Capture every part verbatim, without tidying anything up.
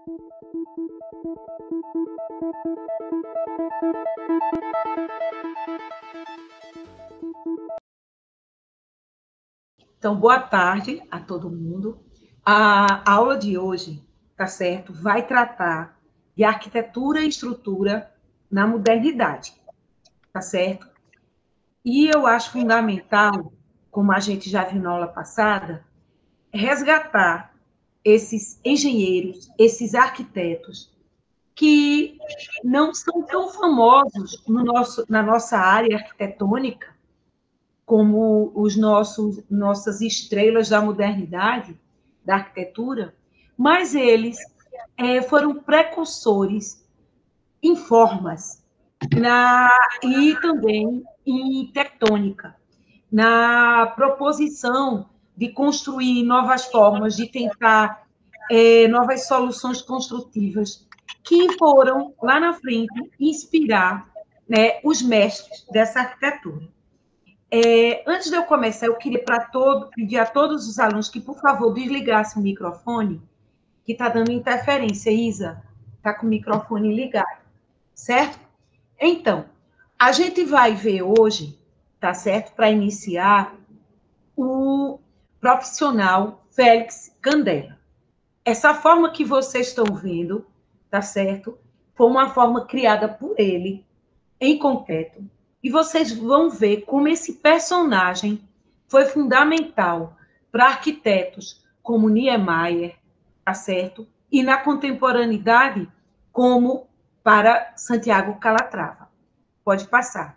Então, boa tarde a todo mundo. A aula de hoje, tá certo? Vai tratar de arquitetura e estrutura na modernidade, tá certo? E eu acho fundamental, como a gente já viu na aula passada, resgatar esses engenheiros, esses arquitetos que não são tão famosos no nosso, na nossa área arquitetônica, como os nossos nossas estrelas da modernidade, da arquitetura, mas eles é, foram precursores em formas na, e também em tectônica, na proposição de construir novas formas, de tentar é, novas soluções construtivas, que foram, lá na frente, inspirar, né, os mestres dessa arquitetura. É, antes de eu começar, eu queria para todo, pedir a todos os alunos que, por favor, desligassem o microfone, que está dando interferência. Isa, está com o microfone ligado, certo? Então, a gente vai ver hoje, tá certo? Para iniciar, o profissional Félix Candela. Essa forma que vocês estão vendo, tá certo? Foi uma forma criada por ele, em concreto. E vocês vão ver como esse personagem foi fundamental para arquitetos como Niemeyer, tá certo? E na contemporaneidade, como para Santiago Calatrava. Pode passar.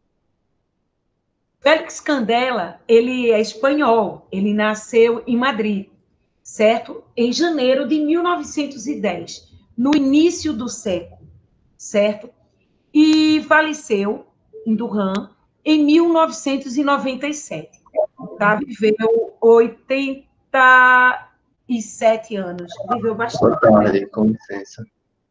Félix Candela, ele é espanhol, ele nasceu em Madrid, certo? Em janeiro de mil novecentos e dez, no início do século, certo? E faleceu em Durham em mil novecentos e noventa e sete. Tá? Viveu oitenta e sete anos, viveu bastante. Boa tarde, com licença.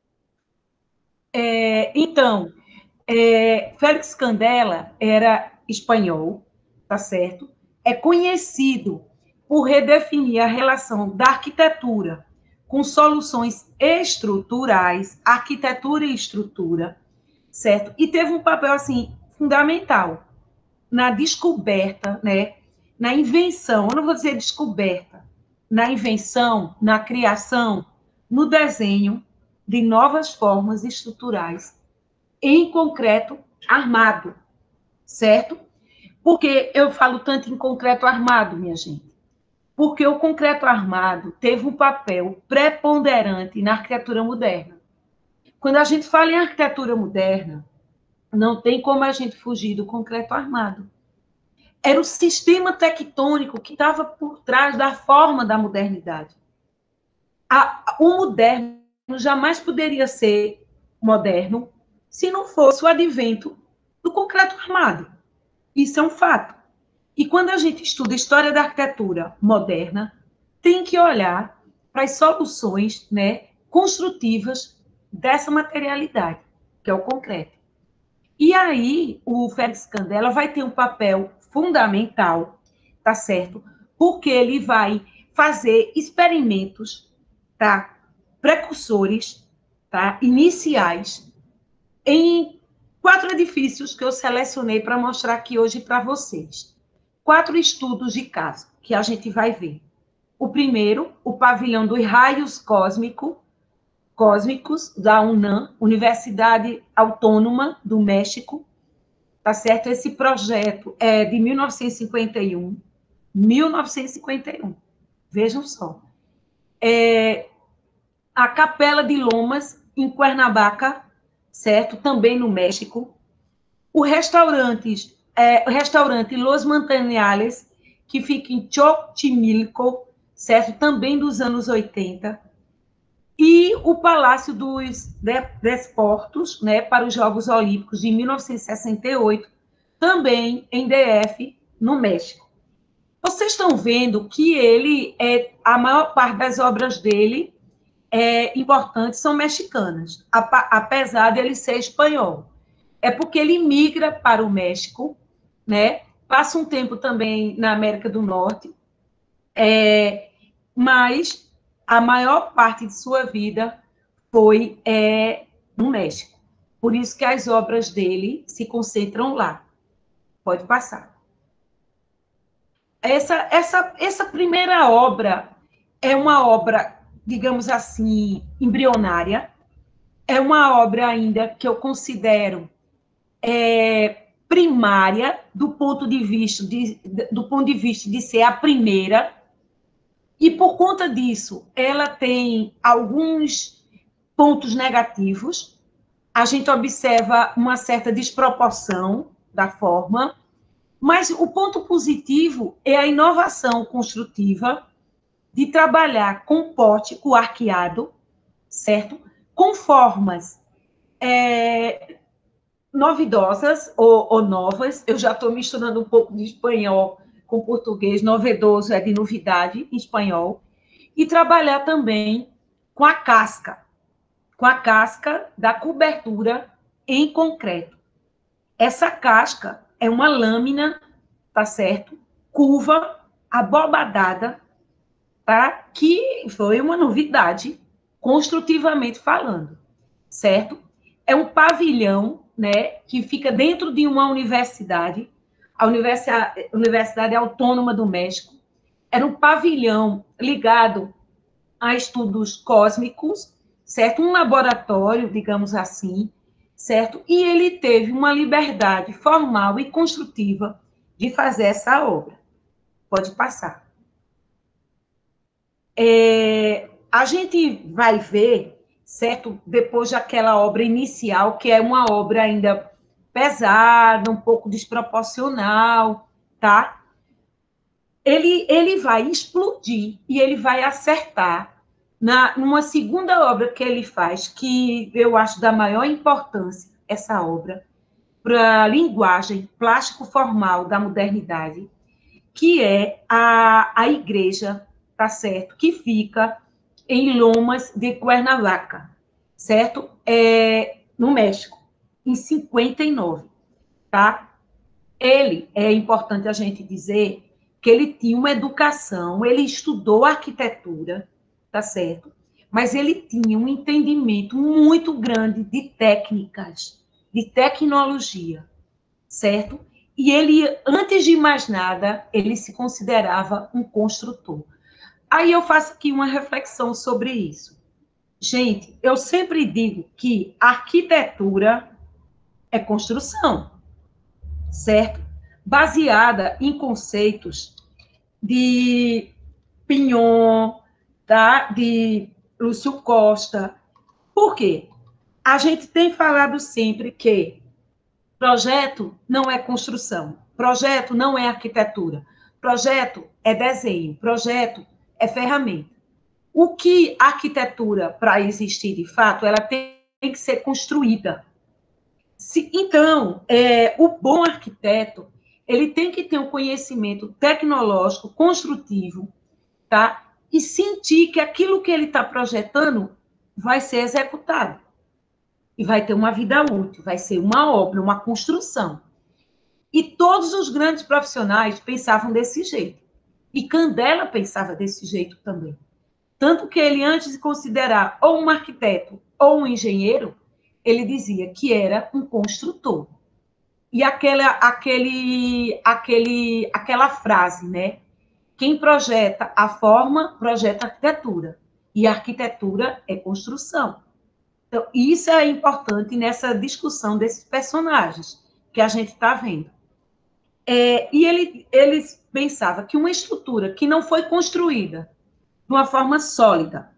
É, então, é, Félix Candela era espanhol, tá certo? É conhecido por redefinir a relação da arquitetura com soluções estruturais, arquitetura e estrutura, certo? E teve um papel, assim, fundamental na descoberta, né? Na invenção, eu não vou dizer descoberta, na invenção, na criação, no desenho de novas formas estruturais, em concreto armado, certo? Porque eu falo tanto em concreto armado, minha gente? Porque o concreto armado teve um papel preponderante na arquitetura moderna. Quando a gente fala em arquitetura moderna, não tem como a gente fugir do concreto armado. Era o sistema tectônico que estava por trás da forma da modernidade. A, o moderno jamais poderia ser moderno se não fosse o advento do concreto armado. Isso é um fato. E quando a gente estuda história da arquitetura moderna, tem que olhar para as soluções, né, construtivas dessa materialidade, que é o concreto. E aí, o Félix Candela vai ter um papel fundamental, tá certo? Porque ele vai fazer experimentos, tá? Precursores, tá? Iniciais, em quatro edifícios que eu selecionei para mostrar aqui hoje para vocês. Quatro estudos de caso que a gente vai ver. O primeiro, o pavilhão dos raios cósmico, cósmicos da UNAM, Universidade Autônoma do México, tá certo? Esse projeto é de mil novecentos e cinquenta e um, mil novecentos e cinquenta e um, vejam só. É, a Capela de Lomas, em Cuernavaca, certo? Também no México. O restaurante, é, o restaurante Los Manantiales, que fica em Xochimilco, certo? Também dos anos oitenta. E o Palácio dos Desportos, né, para os Jogos Olímpicos de mil novecentos e sessenta e oito, também em D F, no México. Vocês estão vendo que ele é, a maior parte das obras dele é, importantes são mexicanas, apesar de ele ser espanhol. É porque ele migra para o México, né? Passa um tempo também na América do Norte, é, mas a maior parte de sua vida foi é, no México. Por isso que as obras dele se concentram lá. Pode passar. Essa, essa, essa primeira obra é uma obra, digamos assim, embrionária. É uma obra ainda que eu considero é, primária do ponto de vista de, do ponto de vista de ser a primeira. E por conta disso, ela tem alguns pontos negativos. A gente observa uma certa desproporção da forma, mas o ponto positivo é a inovação construtiva de trabalhar com pórtico arqueado, certo? Com formas é, novidosas ou, ou novas. Eu já estou misturando um pouco de espanhol com português. Novedoso é de novidade em espanhol. E trabalhar também com a casca, com a casca da cobertura em concreto. Essa casca é uma lâmina, tá certo? Curva, abobadada, tá? Que foi uma novidade, construtivamente falando, certo? É um pavilhão, né, que fica dentro de uma universidade, a Universidade, Universidade Autônoma do México. Era um pavilhão ligado a estudos cósmicos, certo? Um laboratório, digamos assim, certo? E ele teve uma liberdade formal e construtiva de fazer essa obra. Pode passar. É, a gente vai ver, certo? Depois daquela obra inicial, que é uma obra ainda pesada, um pouco desproporcional, tá? Ele, ele vai explodir e ele vai acertar na, numa segunda obra que ele faz, que eu acho da maior importância, essa obra, para a linguagem plástico-formal da modernidade, que é a, a igreja, tá certo? Que fica em Lomas de Cuernavaca, certo? É, no México, em cinquenta e nove, tá? Ele, é importante a gente dizer que ele tinha uma educação, ele estudou arquitetura, tá certo? Mas ele tinha um entendimento muito grande de técnicas, de tecnologia, certo? E ele, antes de mais nada, ele se considerava um construtor. Aí eu faço aqui uma reflexão sobre isso. Gente, eu sempre digo que arquitetura é construção, certo? Baseada em conceitos de Pignon, tá? De Lúcio Costa. Por quê? A gente tem falado sempre que projeto não é construção, projeto não é arquitetura, projeto é desenho, projeto é ferramenta. O que a arquitetura, para existir de fato, ela tem que ser construída. Se, então, é, o bom arquiteto, ele tem que ter um conhecimento tecnológico, construtivo, tá? E sentir que aquilo que ele está projetando vai ser executado. E vai ter uma vida útil, vai ser uma obra, uma construção. E todos os grandes profissionais pensavam desse jeito. E Candela pensava desse jeito também. Tanto que ele, antes de considerar ou um arquiteto ou um engenheiro, ele dizia que era um construtor. E aquela, aquele, aquele, aquela frase, né? Quem projeta a forma, projeta a arquitetura. E a arquitetura é construção. Então, isso é importante nessa discussão desses personagens que a gente está vendo. É, e ele, ele pensava que uma estrutura que não foi construída de uma forma sólida,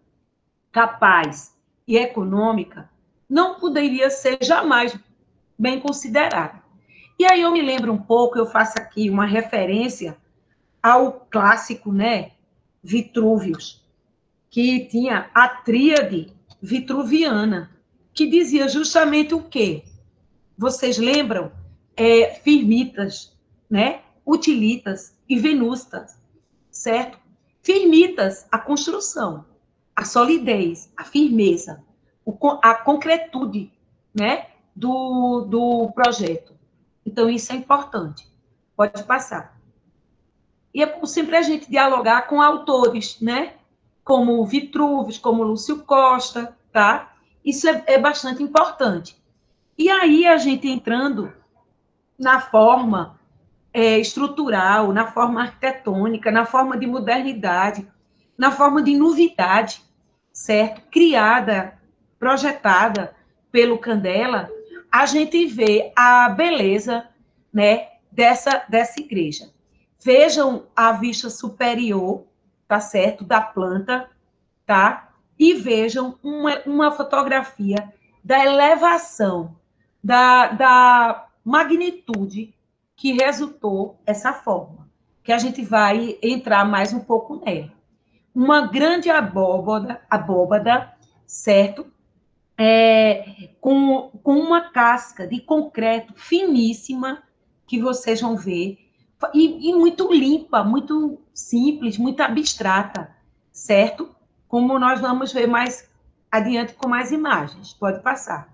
capaz e econômica, não poderia ser jamais bem considerada. E aí eu me lembro um pouco, eu faço aqui uma referência ao clássico, né, Vitrúvios, que tinha a tríade vitruviana, que dizia justamente o quê? Vocês lembram? É, firmitas, né? Utilitas e venustas, certo? Firmitas, a construção, a solidez, a firmeza, a concretude, né? Do, do projeto. Então, isso é importante. Pode passar. E é sempre a gente dialogar com autores, né? como Vitrúvios, como Lúcio Costa, tá? Isso é, é bastante importante. E aí a gente entrando na forma é, estrutural, na forma arquitetônica, na forma de modernidade, na forma de novidade, certo? Criada, projetada pelo Candela, a gente vê a beleza, né, dessa, dessa igreja. Vejam a vista superior, tá certo? Da planta, tá? E vejam uma, uma fotografia da elevação, da, da magnitude que resultou essa forma, que a gente vai entrar mais um pouco nela. Uma grande abóbada, abóbada, certo? É, com, com uma casca de concreto finíssima, que vocês vão ver, e, e muito limpa, muito simples, muito abstrata, certo? Como nós vamos ver mais adiante com mais imagens. Pode passar.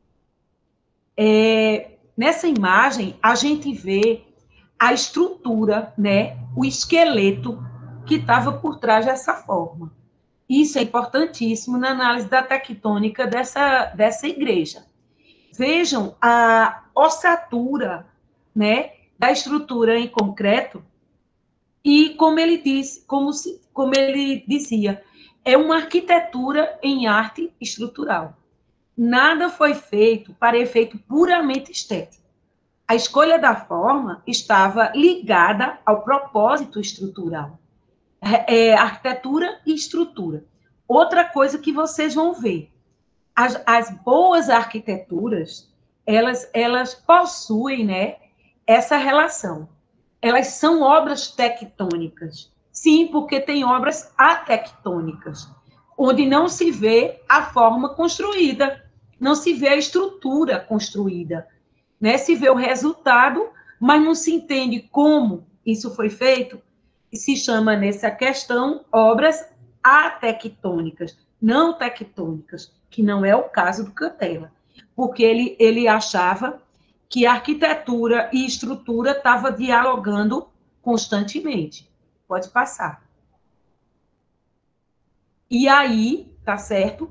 É, nessa imagem, a gente vê a estrutura, né, o esqueleto que estava por trás dessa forma. Isso é importantíssimo na análise da tectônica dessa, dessa igreja. Vejam a ossatura, né, da estrutura em concreto e como ele disse, como, se, como ele dizia, é uma arquitetura em arte estrutural. Nada foi feito para efeito puramente estético. A escolha da forma estava ligada ao propósito estrutural. É, é, arquitetura e estrutura. Outra coisa que vocês vão ver, as, as boas arquiteturas, elas, elas possuem, né, essa relação. Elas são obras tectônicas. Sim, porque tem obras atectônicas, onde não se vê a forma construída, não se vê a estrutura construída, né? Se vê o resultado, mas não se entende como isso foi feito, e se chama nessa questão obras atectônicas, não tectônicas, que não é o caso do Candela, porque ele, ele achava que arquitetura e estrutura estavam dialogando constantemente. Pode passar. E aí, tá certo?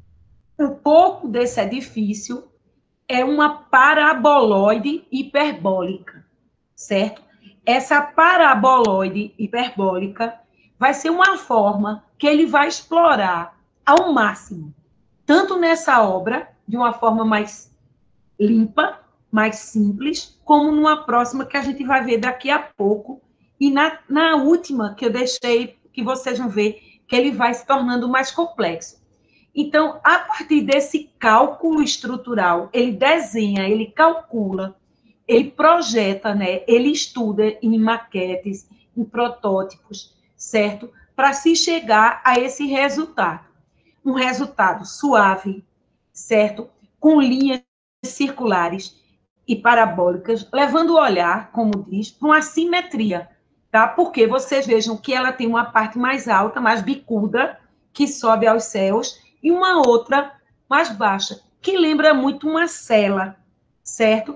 Um pouco desse edifício é uma paraboloide hiperbólica, certo? Essa paraboloide hiperbólica vai ser uma forma que ele vai explorar ao máximo, tanto nessa obra, de uma forma mais limpa, mais simples, como numa próxima que a gente vai ver daqui a pouco, e na, na última que eu deixei, que vocês vão ver, que ele vai se tornando mais complexo. Então, a partir desse cálculo estrutural, ele desenha, ele calcula, ele projeta, né? Ele estuda em maquetes, em protótipos, certo? Para se chegar a esse resultado. Um resultado suave, certo? Com linhas circulares e parabólicas, levando o olhar, como diz, para uma simetria, tá? Porque vocês vejam que ela tem uma parte mais alta, mais bicuda, que sobe aos céus, e uma outra mais baixa, que lembra muito uma cela, certo?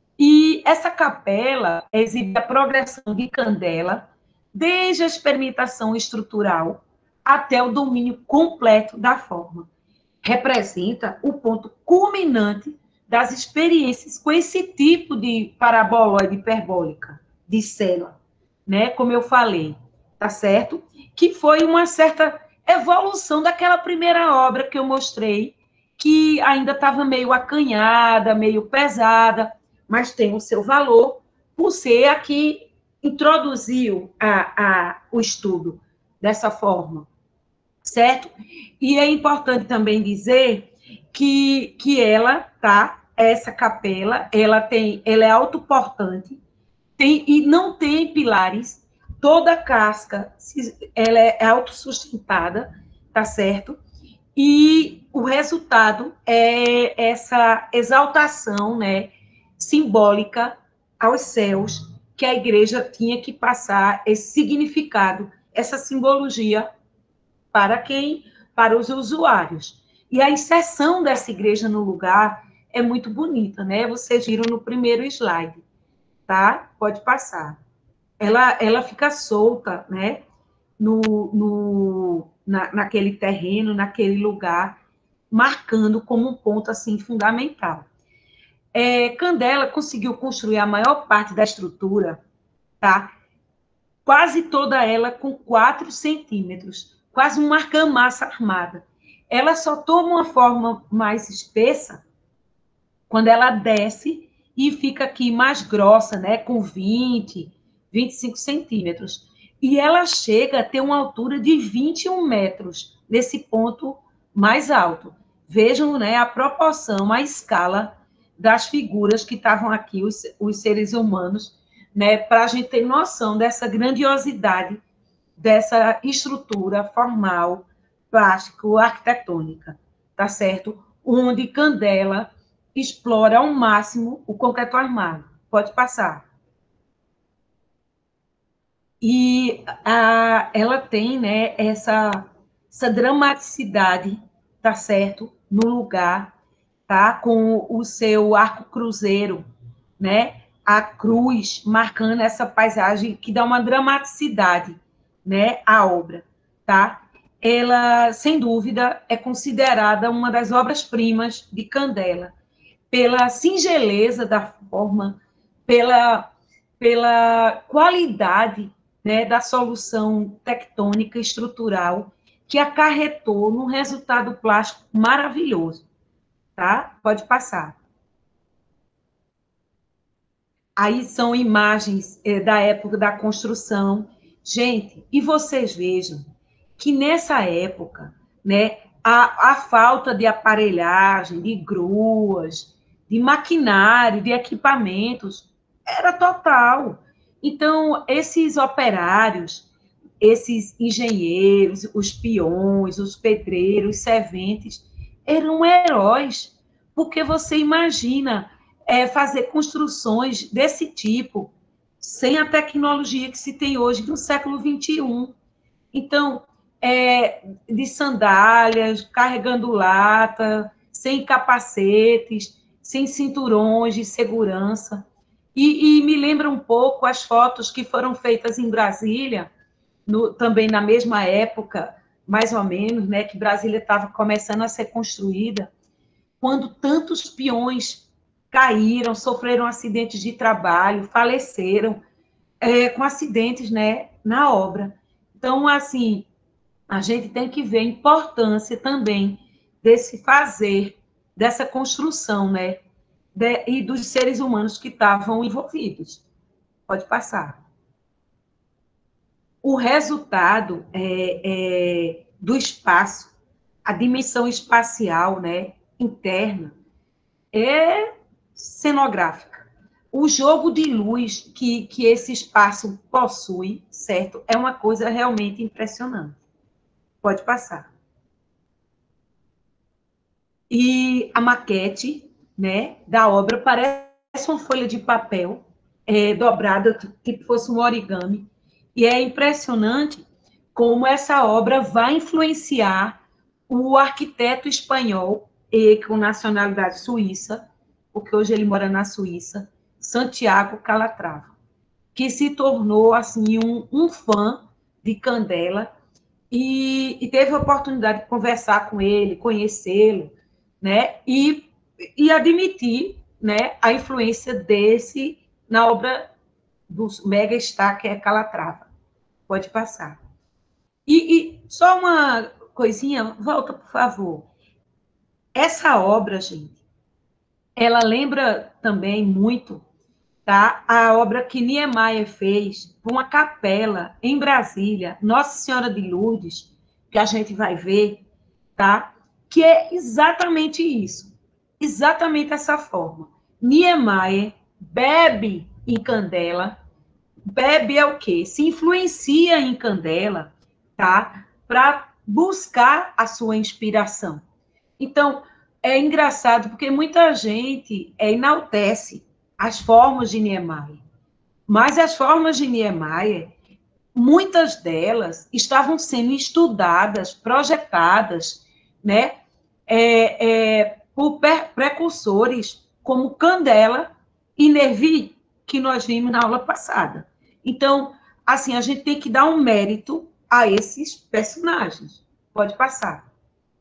E essa capela exibe a progressão de Candela, desde a experimentação estrutural até o domínio completo da forma. Representa o ponto culminante das experiências com esse tipo de paraboloide hiperbólica, de célula, né? Como eu falei, tá certo? Que foi uma certa evolução daquela primeira obra que eu mostrei, que ainda estava meio acanhada, meio pesada, mas tem o seu valor, por ser a que introduziu a, a, o estudo dessa forma, certo? E é importante também dizer que, que ela, tá? Essa capela, ela tem, ela é autoportante, tem, e não tem pilares, toda a casca, ela é autossustentada, tá certo? E o resultado é essa exaltação, né, simbólica aos céus, que a igreja tinha que passar esse significado, essa simbologia para quem? Para os usuários. E a inserção dessa igreja no lugar é muito bonita, né? Vocês viram no primeiro slide, tá? Pode passar. Ela, ela fica solta, né? no, no, na, naquele terreno, naquele lugar, marcando como um ponto assim fundamental. É, Candela conseguiu construir a maior parte da estrutura, tá? Quase toda ela com quatro centímetros, quase uma argamassa armada. Ela só toma uma forma mais espessa quando ela desce e fica aqui mais grossa, né, com vinte, vinte e cinco centímetros. E ela chega a ter uma altura de vinte e um metros, nesse ponto mais alto. Vejam, né, a proporção, a escala das figuras que estavam aqui, os, os seres humanos, né, para a gente ter noção dessa grandiosidade, dessa estrutura formal, plástico, arquitetônica, tá certo? Onde Candela explora ao máximo o concreto armado. Pode passar. E a, ela tem, né, essa, essa dramaticidade, tá certo? No lugar, tá? Com o seu arco cruzeiro, né? A cruz marcando essa paisagem que dá uma dramaticidade, né, à obra, tá? Ela, sem dúvida, é considerada uma das obras-primas de Candela, pela singeleza da forma, pela, pela qualidade, né, da solução tectônica estrutural que acarretou num resultado plástico maravilhoso, tá? Pode passar. Aí são imagens eh, da época da construção. Gente, e vocês vejam que nessa época, né, a, a falta de aparelhagem, de gruas, de maquinário, de equipamentos, era total. Então, esses operários, esses engenheiros, os peões, os pedreiros, os serventes, eram heróis, porque você imagina é, fazer construções desse tipo sem a tecnologia que se tem hoje no século vinte e um. Então, é, de sandálias, carregando lata, sem capacetes, sem cinturões de segurança. E, e me lembra um pouco as fotos que foram feitas em Brasília, no, também na mesma época, mais ou menos, né, que Brasília estava começando a ser construída, quando tantos peões caíram, sofreram acidentes de trabalho, faleceram é, com acidentes, né, na obra. Então, assim, a gente tem que ver a importância também desse fazer, dessa construção, né, de, e dos seres humanos que estavam envolvidos. Pode passar. O resultado é, é, do espaço, a dimensão espacial, né, interna, é cenográfica. O jogo de luz que, que esse espaço possui, certo? É uma coisa realmente impressionante. Pode passar. E a maquete, né, da obra parece uma folha de papel é, dobrada, tipo fosse um origami. E é impressionante como essa obra vai influenciar o arquiteto espanhol, e com nacionalidade suíça, porque hoje ele mora na Suíça, Santiago Calatrava, que se tornou assim um, um fã de Candela e, e, teve a oportunidade de conversar com ele, conhecê-lo, né? E, e admitir, né, a influência desse na obra do mega star que é Calatrava. Pode passar. E, e só uma coisinha, volta, por favor. Essa obra, gente, ela lembra também muito, tá? A obra que Niemeyer fez para uma capela em Brasília, Nossa Senhora de Lourdes, que a gente vai ver, tá? Que é exatamente isso, exatamente essa forma. Niemeyer bebe em Candela, bebe é o quê? Se influencia em Candela, tá? Para buscar a sua inspiração. Então, é engraçado porque muita gente é, enaltece as formas de Niemeyer, mas as formas de Niemeyer, muitas delas estavam sendo estudadas, projetadas, né, é, é, por precursores como Candela e Nervi, que nós vimos na aula passada. Então, assim, a gente tem que dar um mérito, a esses personagens. Pode passar.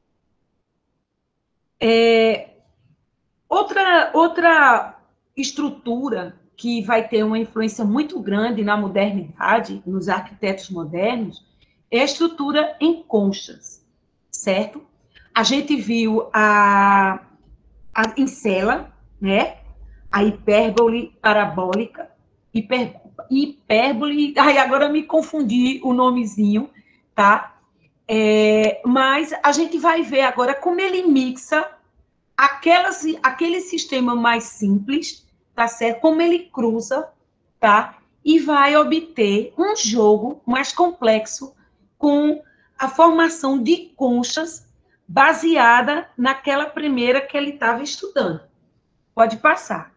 É, outra, outra estrutura que vai ter uma influência muito grande na modernidade, nos arquitetos modernos, é a estrutura em conchas, certo? A gente viu a, a em cela, né? A hipérbole parabólica, hiper, hipérbole, ai, agora me confundi o nomezinho, tá? É, mas a gente vai ver agora como ele mixa aquelas, aquele sistema mais simples, tá certo? Como ele cruza, tá? E vai obter um jogo mais complexo com a formação de conchas baseada naquela primeira que ele estava estudando. Pode passar.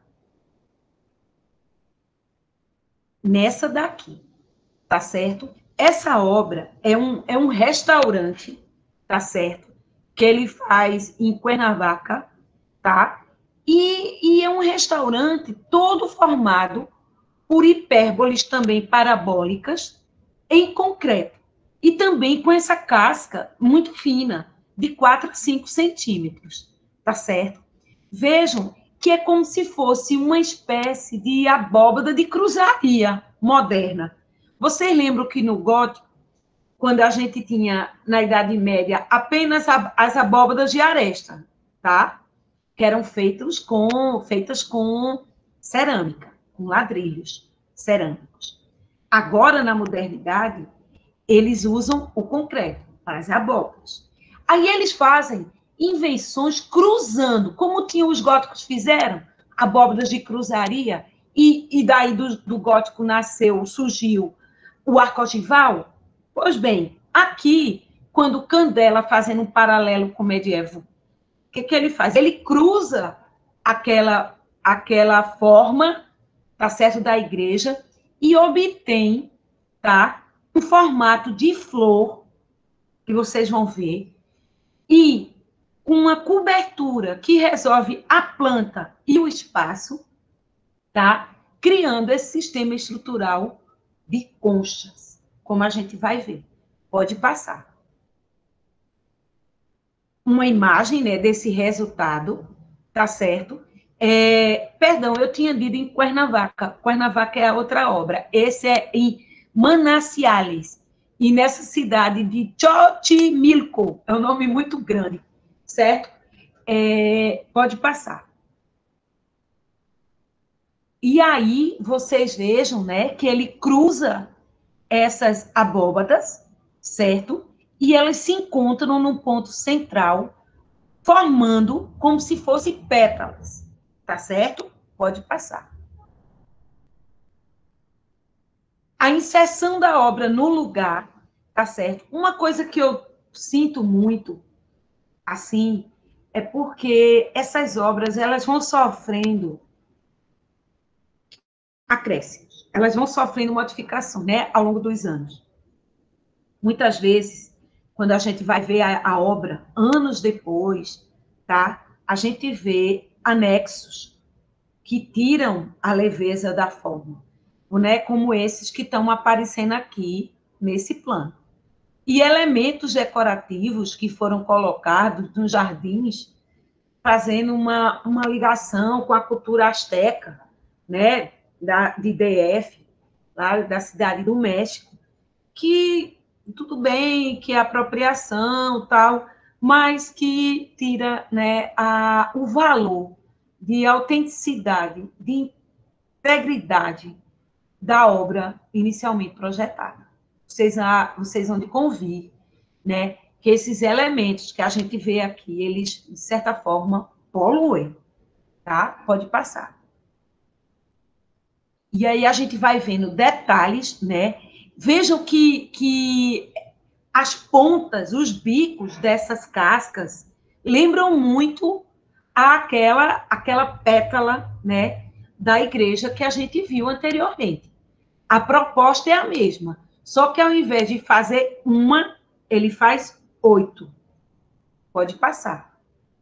Nessa daqui, tá certo? Essa obra é um, é um restaurante, tá certo? Que ele faz em Cuernavaca, tá? E, e é um restaurante todo formado por hipérboles também parabólicas em concreto. E também com essa casca muito fina, de quatro a cinco centímetros, tá certo? Vejam que é como se fosse uma espécie de abóbada de cruzaria moderna. Vocês lembram que no gótico, quando a gente tinha, na Idade Média, apenas as abóbadas de aresta, tá? Que eram feitos com, feitas com cerâmica, com ladrilhos cerâmicos. Agora, na modernidade, eles usam o concreto para as abóbadas. Aí eles fazem invenções cruzando, como tinham os góticos fizeram, abóbadas de cruzaria, e, e daí do, do gótico nasceu, surgiu o arco ogival. Pois bem, aqui, quando Candela, fazendo um paralelo com o medievo, o que, que ele faz? Ele cruza aquela, aquela forma, tá certo, da igreja e obtém, tá, um formato de flor, que vocês vão ver, e uma cobertura que resolve a planta e o espaço, tá, criando esse sistema estrutural de conchas, como a gente vai ver. Pode passar. Uma imagem, né, desse resultado, tá certo? É, perdão, eu tinha dito em Cuernavaca. Cuernavaca é a outra obra. Esse é em Manaciales. E nessa cidade de Xochimilco. É um nome muito grande, certo? É, pode passar. E aí, vocês vejam, né, que ele cruza essas abóbadas, certo? E elas se encontram num ponto central, formando como se fossem pétalas, tá certo? Pode passar. A inserção da obra no lugar, tá certo? Uma coisa que eu sinto muito, assim, é porque essas obras, elas vão sofrendo acréscimos, elas vão sofrendo modificação, né, ao longo dos anos. Muitas vezes, quando a gente vai ver a, a obra anos depois, tá? A gente vê anexos que tiram a leveza da forma, né? Como esses que estão aparecendo aqui nesse plano. E elementos decorativos que foram colocados nos jardins, fazendo uma, uma ligação com a cultura asteca, né? Da, de D F, lá da cidade do México, que tudo bem, que é apropriação, tal, mas que tira, né, a, o valor de autenticidade, de integridade da obra inicialmente projetada. Vocês, vocês vão de convir, né, que esses elementos que a gente vê aqui, eles, de certa forma, poluem, tá? Pode passar. E aí a gente vai vendo detalhes, né? Vejam que, que as pontas, os bicos dessas cascas lembram muito aquela, aquela pétala, né, da igreja que a gente viu anteriormente. A proposta é a mesma, só que ao invés de fazer uma, ele faz oito. Pode passar.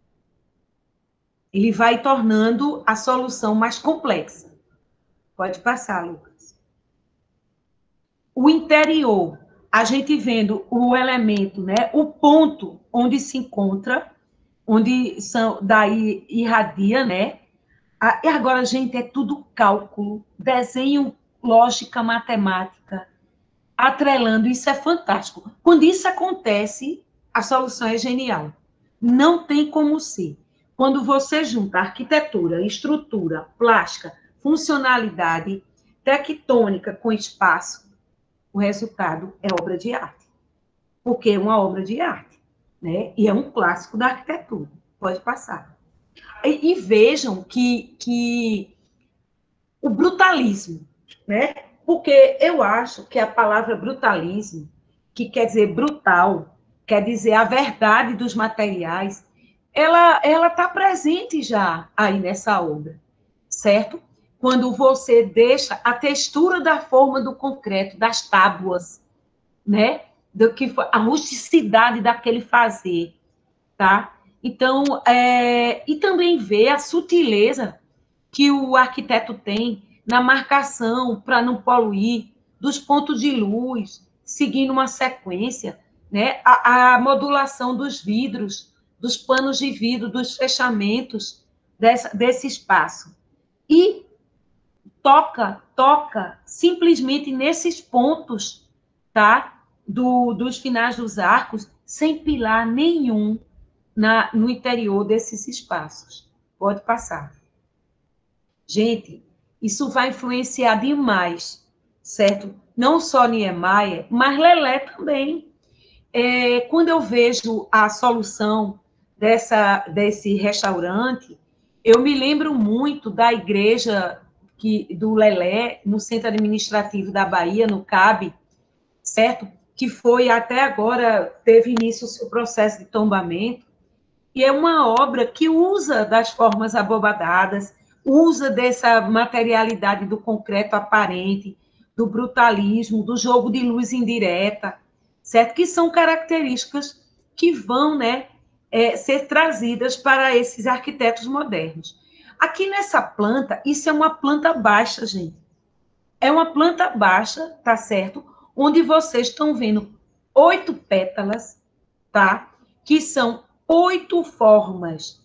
Ele vai tornando a solução mais complexa. Pode passar, Lucas. O interior, a gente vendo o elemento, né, o ponto onde se encontra, onde são, daí irradia, né? Ah, e agora, gente, é tudo cálculo, desenho, lógica, matemática, atrelando, isso é fantástico. Quando isso acontece, a solução é genial. Não tem como ser. Quando você junta arquitetura, estrutura, plástica, funcionalidade, tectônica com espaço, o resultado é obra de arte. Porque é uma obra de arte, né? E é um clássico da arquitetura. Pode passar. E, e vejam que, que o brutalismo, né? Porque eu acho que a palavra brutalismo, que quer dizer brutal, quer dizer a verdade dos materiais, ela ela está presente já aí nessa obra, certo? Quando você deixa a textura da forma do concreto, das tábuas, né? Do que a rusticidade daquele fazer, tá? Então, é, e também ver a sutileza que o arquiteto tem na marcação para não poluir, dos pontos de luz, seguindo uma sequência, né? A, a modulação dos vidros, dos panos de vidro, dos fechamentos dessa, desse espaço. E toca, toca simplesmente nesses pontos, tá? Do, dos finais dos arcos, sem pilar nenhum na, no interior desses espaços. Pode passar. Gente, isso vai influenciar demais, certo? Não só Niemeyer, mas Lelé também. É, quando eu vejo a solução dessa, desse restaurante, eu me lembro muito da igreja que, do Lelé, no Centro Administrativo da Bahia, no CAB, certo? Que foi até agora, teve início o seu processo de tombamento, e é uma obra que usa das formas abobadadas, usa dessa materialidade do concreto aparente, do brutalismo, do jogo de luz indireta, certo? Que são características que vão, né, é, ser trazidas para esses arquitetos modernos. Aqui nessa planta, isso é uma planta baixa, gente. É uma planta baixa, tá certo? Onde vocês estão vendo oito pétalas, tá? Que são oito formas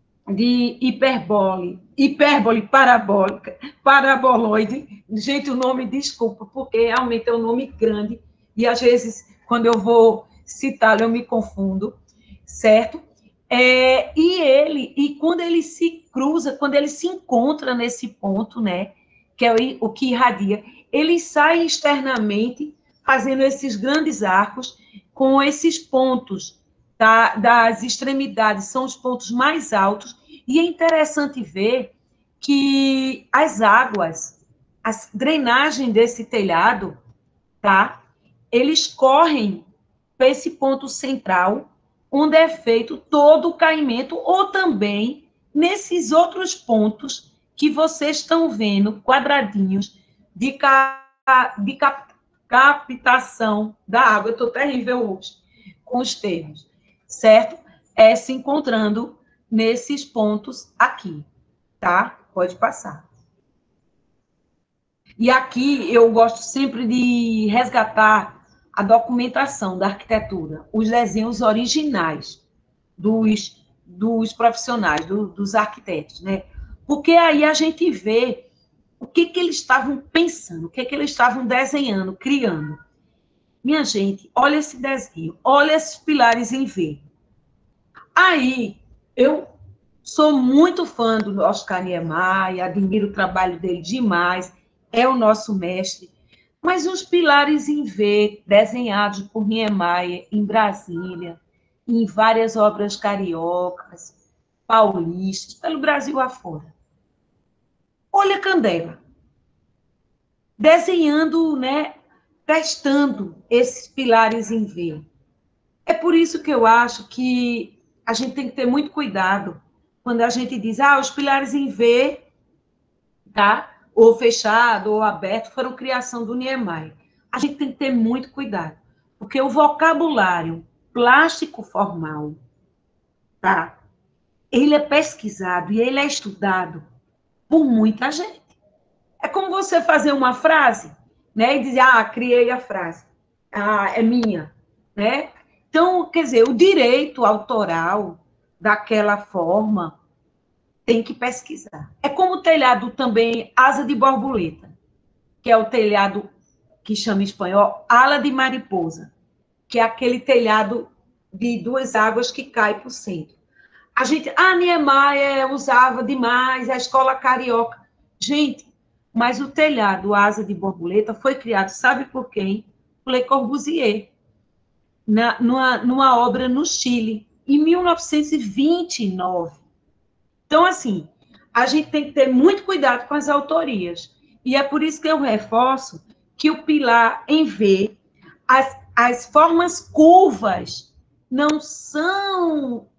de hiperbole, hipérbole parabólica, paraboloide. Gente, o nome, desculpa, porque realmente é um nome grande e às vezes, quando eu vou citá-lo, eu me confundo, certo? É, e ele, e quando ele se cruza, quando ele se encontra nesse ponto, né, que é o, o que irradia, ele sai externamente fazendo esses grandes arcos com esses pontos, tá, das extremidades, são os pontos mais altos, e é interessante ver que as águas, a drenagem desse telhado, tá, eles correm para esse ponto central, onde é feito todo o caimento, ou também nesses outros pontos que vocês estão vendo, quadradinhos, de, ca... de cap... captação da água. Eu estou terrível hoje com os termos, certo? É se encontrando nesses pontos aqui, tá? Pode passar. E aqui eu gosto sempre de resgatar a documentação da arquitetura, os desenhos originais dos, dos profissionais, do, dos arquitetos, né? Porque aí a gente vê o que, que eles estavam pensando, o que, que eles estavam desenhando, criando. Minha gente, olha esse desenho, olha esses pilares em V. Aí, eu sou muito fã do Oscar Niemeyer, admiro o trabalho dele demais, é o nosso mestre, mas os pilares em V, desenhados por Niemeyer em Brasília, em várias obras cariocas, paulistas, pelo Brasil afora. Olha Candela, desenhando, né, testando esses pilares em V. É por isso que eu acho que a gente tem que ter muito cuidado quando a gente diz, ah, os pilares em V, tá? Ou fechado, ou aberto, foram criação do Niemeyer. A gente tem que ter muito cuidado, porque o vocabulário plástico formal, tá? Ele é pesquisado e ele é estudado por muita gente. É como você fazer uma frase, né? E dizer, ah, criei a frase. ah, é minha, né? Então, quer dizer, o direito autoral daquela forma tem que pesquisar. É como o telhado também, asa de borboleta, que é o telhado que chama em espanhol ala de mariposa, que é aquele telhado de duas águas que cai para o centro. A gente, a Niemeyer usava demais, a escola carioca. Gente, mas o telhado asa de borboleta foi criado, sabe por quem? Le Corbusier, na, numa, numa obra no Chile, em mil novecentos e vinte e nove. Então, assim, a gente tem que ter muito cuidado com as autorias. E é por isso que eu reforço que o pilar em V, as, as formas curvas não são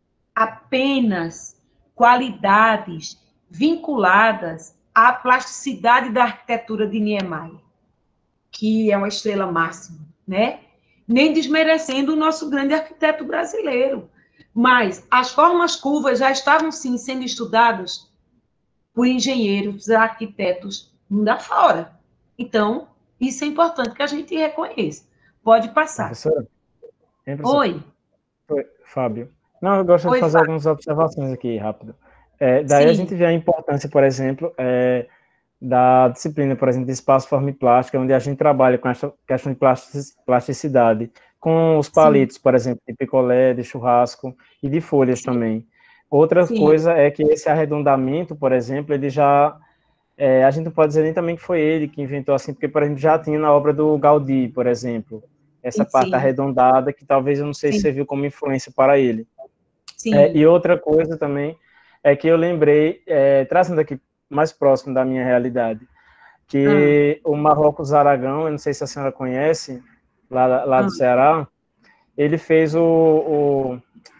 apenas qualidades vinculadas à plasticidade da arquitetura de Niemeyer, que é uma estrela máxima, né? Nem desmerecendo o nosso grande arquiteto brasileiro. Mas as formas curvas já estavam, sim, sendo estudadas por engenheiros, arquitetos mundo afora. Então, isso é importante que a gente reconheça. Pode passar. Professora? Hein, professora? Oi. Oi, Fábio. Não, eu gosto de Oi, fazer Fábio. algumas observações aqui, rápido. É, daí a gente Sim. vê a importância, por exemplo, é, da disciplina, por exemplo, de espaço, forma e plástica, onde a gente trabalha com essa questão de plasticidade, com os Sim. palitos, por exemplo, de picolé, de churrasco e de folhas Sim. também. Outra Sim. coisa é que esse arredondamento, por exemplo, ele já... É, a gente não pode dizer nem também que foi ele que inventou assim, porque, por exemplo, já tinha na obra do Gaudí, por exemplo, essa parte Sim. arredondada, que talvez, eu não sei se Sim. serviu como influência para ele. É, Sim. e outra coisa também é que eu lembrei, é, trazendo aqui mais próximo da minha realidade, Ah, que o Marrocos Aragão, eu não sei se a senhora conhece, lá, lá ah, do Ceará, ele fez o, o,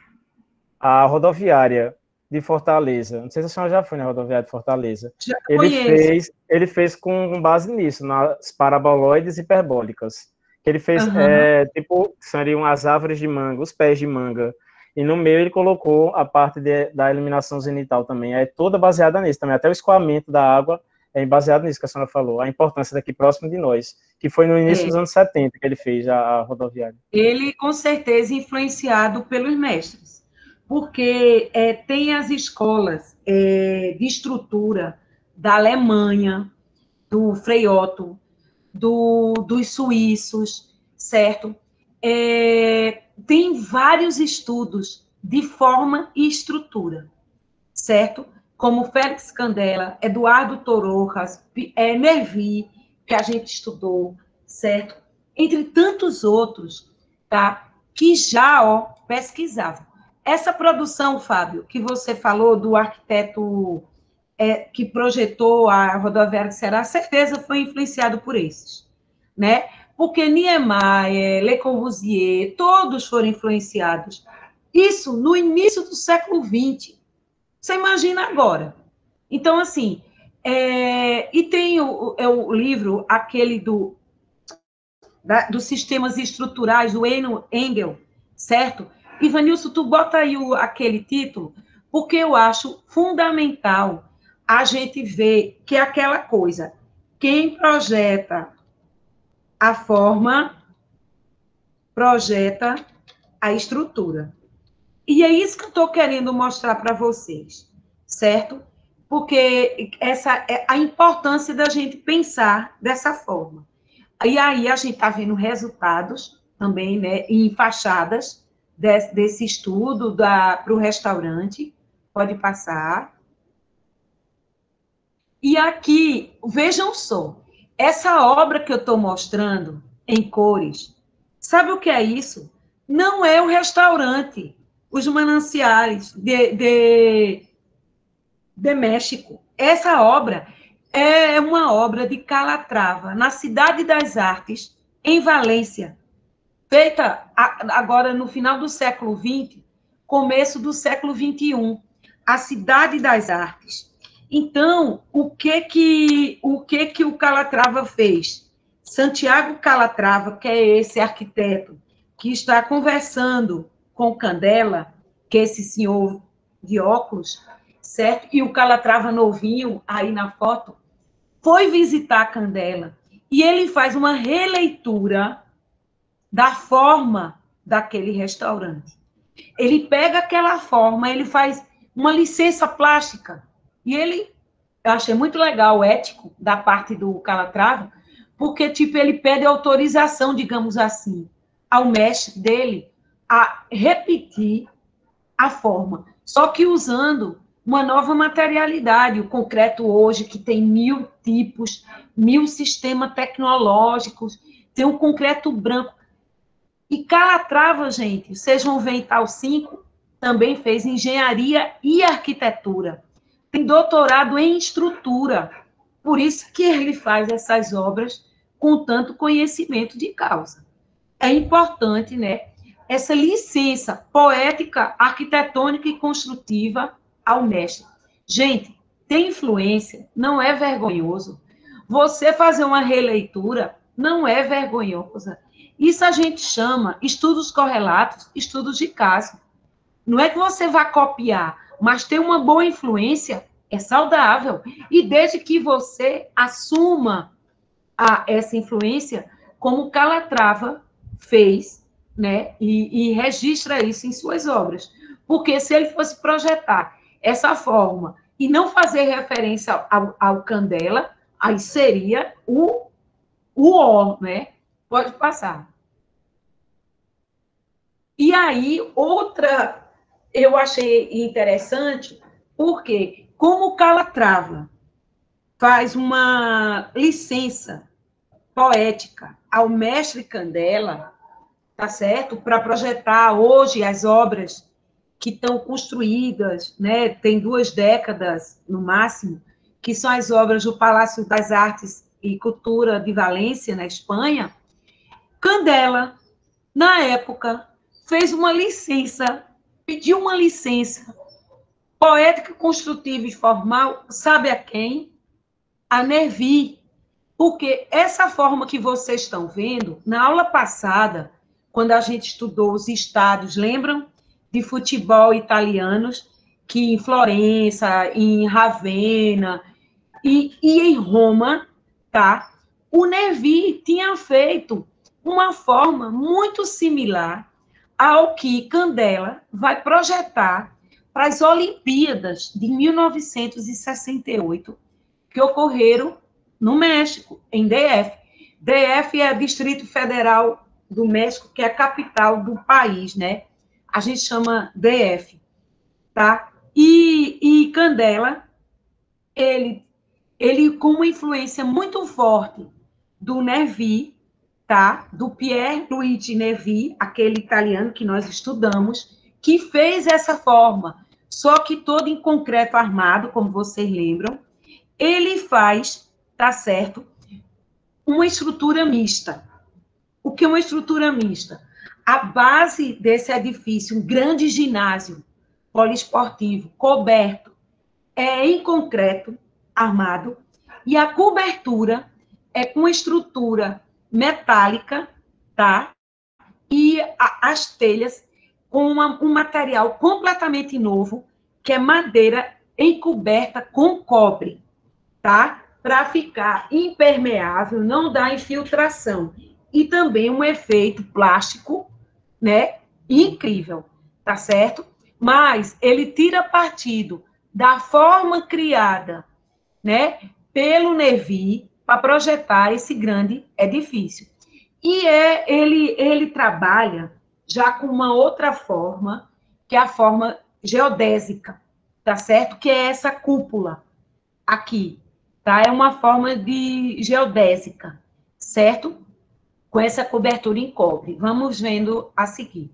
a rodoviária de Fortaleza. Não sei se a senhora já foi na rodoviária de Fortaleza. já Ele conheço. fez, ele fez com base nisso, nas paraboloides hiperbólicas. Que ele fez, Aham. é, tipo, seriam as árvores de manga, os pés de manga. E no meio ele colocou a parte de, da iluminação zenital também. É toda baseada nisso também. Até o escoamento da água é baseado nisso que a senhora falou. A importância daqui próximo de nós. Que foi no início É. dos anos setenta que ele fez a, a rodoviária. Ele, com certeza, influenciado pelos mestres, porque é, tem as escolas é, de estrutura da Alemanha, do Frei Otto, do, dos suíços, certo? É, tem vários estudos de forma e estrutura, certo? Como Félix Candela, Eduardo Torojas, é, Nervi, que a gente estudou, certo? Entre tantos outros, tá? Que já, ó, pesquisavam. Essa produção, Fábio, que você falou do arquiteto é, que projetou a rodoviária de Ceará, certeza foi influenciado por esses, né? Porque Niemeyer, Le Corbusier, todos foram influenciados. Isso no início do século vinte. Você imagina agora. Então, assim, é, e tem o, é o livro, aquele do, da, dos sistemas estruturais, do Engel, certo? Ivanilson, tu bota aí o, aquele título, porque eu acho fundamental a gente ver que é aquela coisa, quem projeta a forma, projeta a estrutura. E é isso que eu estou querendo mostrar para vocês, certo? Porque essa é a importância da gente pensar dessa forma. E aí a gente está vendo resultados também, né, em fachadas desse, desse estudo para o restaurante. Pode passar. E aqui, vejam só, essa obra que eu estou mostrando em cores, sabe o que é isso? Não é o restaurante, os mananciais de, de, de México. Essa obra é uma obra de Calatrava, na Cidade das Artes, em Valência, feita agora no final do século vinte, começo do século vinte e um, a Cidade das Artes. Então, o que que o que que o Calatrava fez? Santiago Calatrava, que é esse arquiteto que está conversando com Candela, que é esse senhor de óculos, certo? E o Calatrava novinho aí na foto, foi visitar Candela e ele faz uma releitura da forma daquele restaurante. Ele pega aquela forma, ele faz uma licença plástica, e ele, eu achei muito legal, o ético, da parte do Calatrava, porque, tipo, ele pede autorização, digamos assim, ao mestre dele a repetir a forma, só que usando uma nova materialidade. O concreto hoje, que tem mil tipos, mil sistemas tecnológicos, tem o concreto branco. E Calatrava, gente, vocês vão ver em Tal cinco, também fez engenharia e arquitetura. Tem doutorado em estrutura. Por isso que ele faz essas obras com tanto conhecimento de causa. É importante, né, essa licença poética, arquitetônica e construtiva ao mestre. Gente, ter influência não é vergonhoso. Você fazer uma releitura não é vergonhosa. Isso a gente chama estudos correlatos, estudos de caso. Não é que você vá copiar, mas ter uma boa influência é saudável. E desde que você assuma a, essa influência, como Calatrava fez, né, e, e registra isso em suas obras. Porque se ele fosse projetar essa forma e não fazer referência ao, ao Candela, aí seria o, o ó, né? Pode passar. E aí, outra, eu achei interessante, porque como Calatrava faz uma licença poética ao mestre Candela, tá certo? Para projetar hoje as obras que estão construídas, né? Tem duas décadas no máximo, que são as obras do Palácio das Artes e Cultura de Valência, na Espanha. Candela, na época, fez uma licença, pediu uma licença poética, construtiva e formal, sabe a quem? A Nervi. Porque essa forma que vocês estão vendo, na aula passada, quando a gente estudou os estados, lembram? De futebol italianos, que em Florença, em Ravenna e, e em Roma, tá? O Nervi tinha feito uma forma muito similar ao que Candela vai projetar para as Olimpíadas de mil novecentos e sessenta e oito, que ocorreram no México, em D F. D F é Distrito Federal do México, que é a capital do país, né? A gente chama D F, tá? E, e Candela, ele, ele com uma influência muito forte do Nervi, tá? Do Pier Luigi Nervi, aquele italiano que nós estudamos, que fez essa forma, só que todo em concreto armado, como vocês lembram. Ele faz, tá certo, uma estrutura mista. O que é uma estrutura mista? A base desse edifício, um grande ginásio poliesportivo, coberto, é em concreto armado, e a cobertura é com estrutura metálica, tá? E a, as telhas com uma, um material completamente novo, que é madeira encoberta com cobre, tá? Para ficar impermeável, não dar infiltração. E também um efeito plástico, né? Incrível, tá certo? Mas ele tira partido da forma criada, né? Pelo Nervi para projetar esse grande edifício. E é, ele, ele trabalha já com uma outra forma, que é a forma geodésica, tá certo? Que é essa cúpula aqui, tá? É uma forma de geodésica, certo? Com essa cobertura em cobre. Vamos vendo a seguir.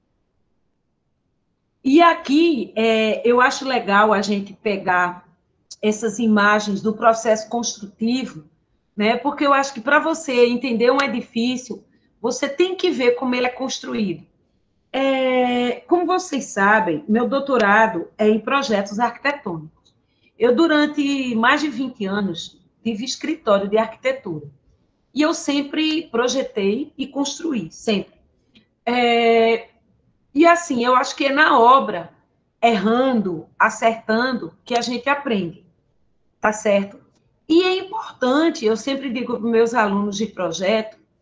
E aqui, é, eu acho legal a gente pegar essas imagens do processo construtivo, né? Porque eu acho que para você entender um edifício, você tem que ver como ele é construído. É, como vocês sabem, meu doutorado é em projetos arquitetônicos. Eu, durante mais de vinte anos, tive escritório de arquitetura. E eu sempre projetei e construí, sempre. É, e assim, eu acho que é na obra, errando, acertando, que a gente aprende, tá certo? E é importante, eu sempre digo para os meus alunos de projeto,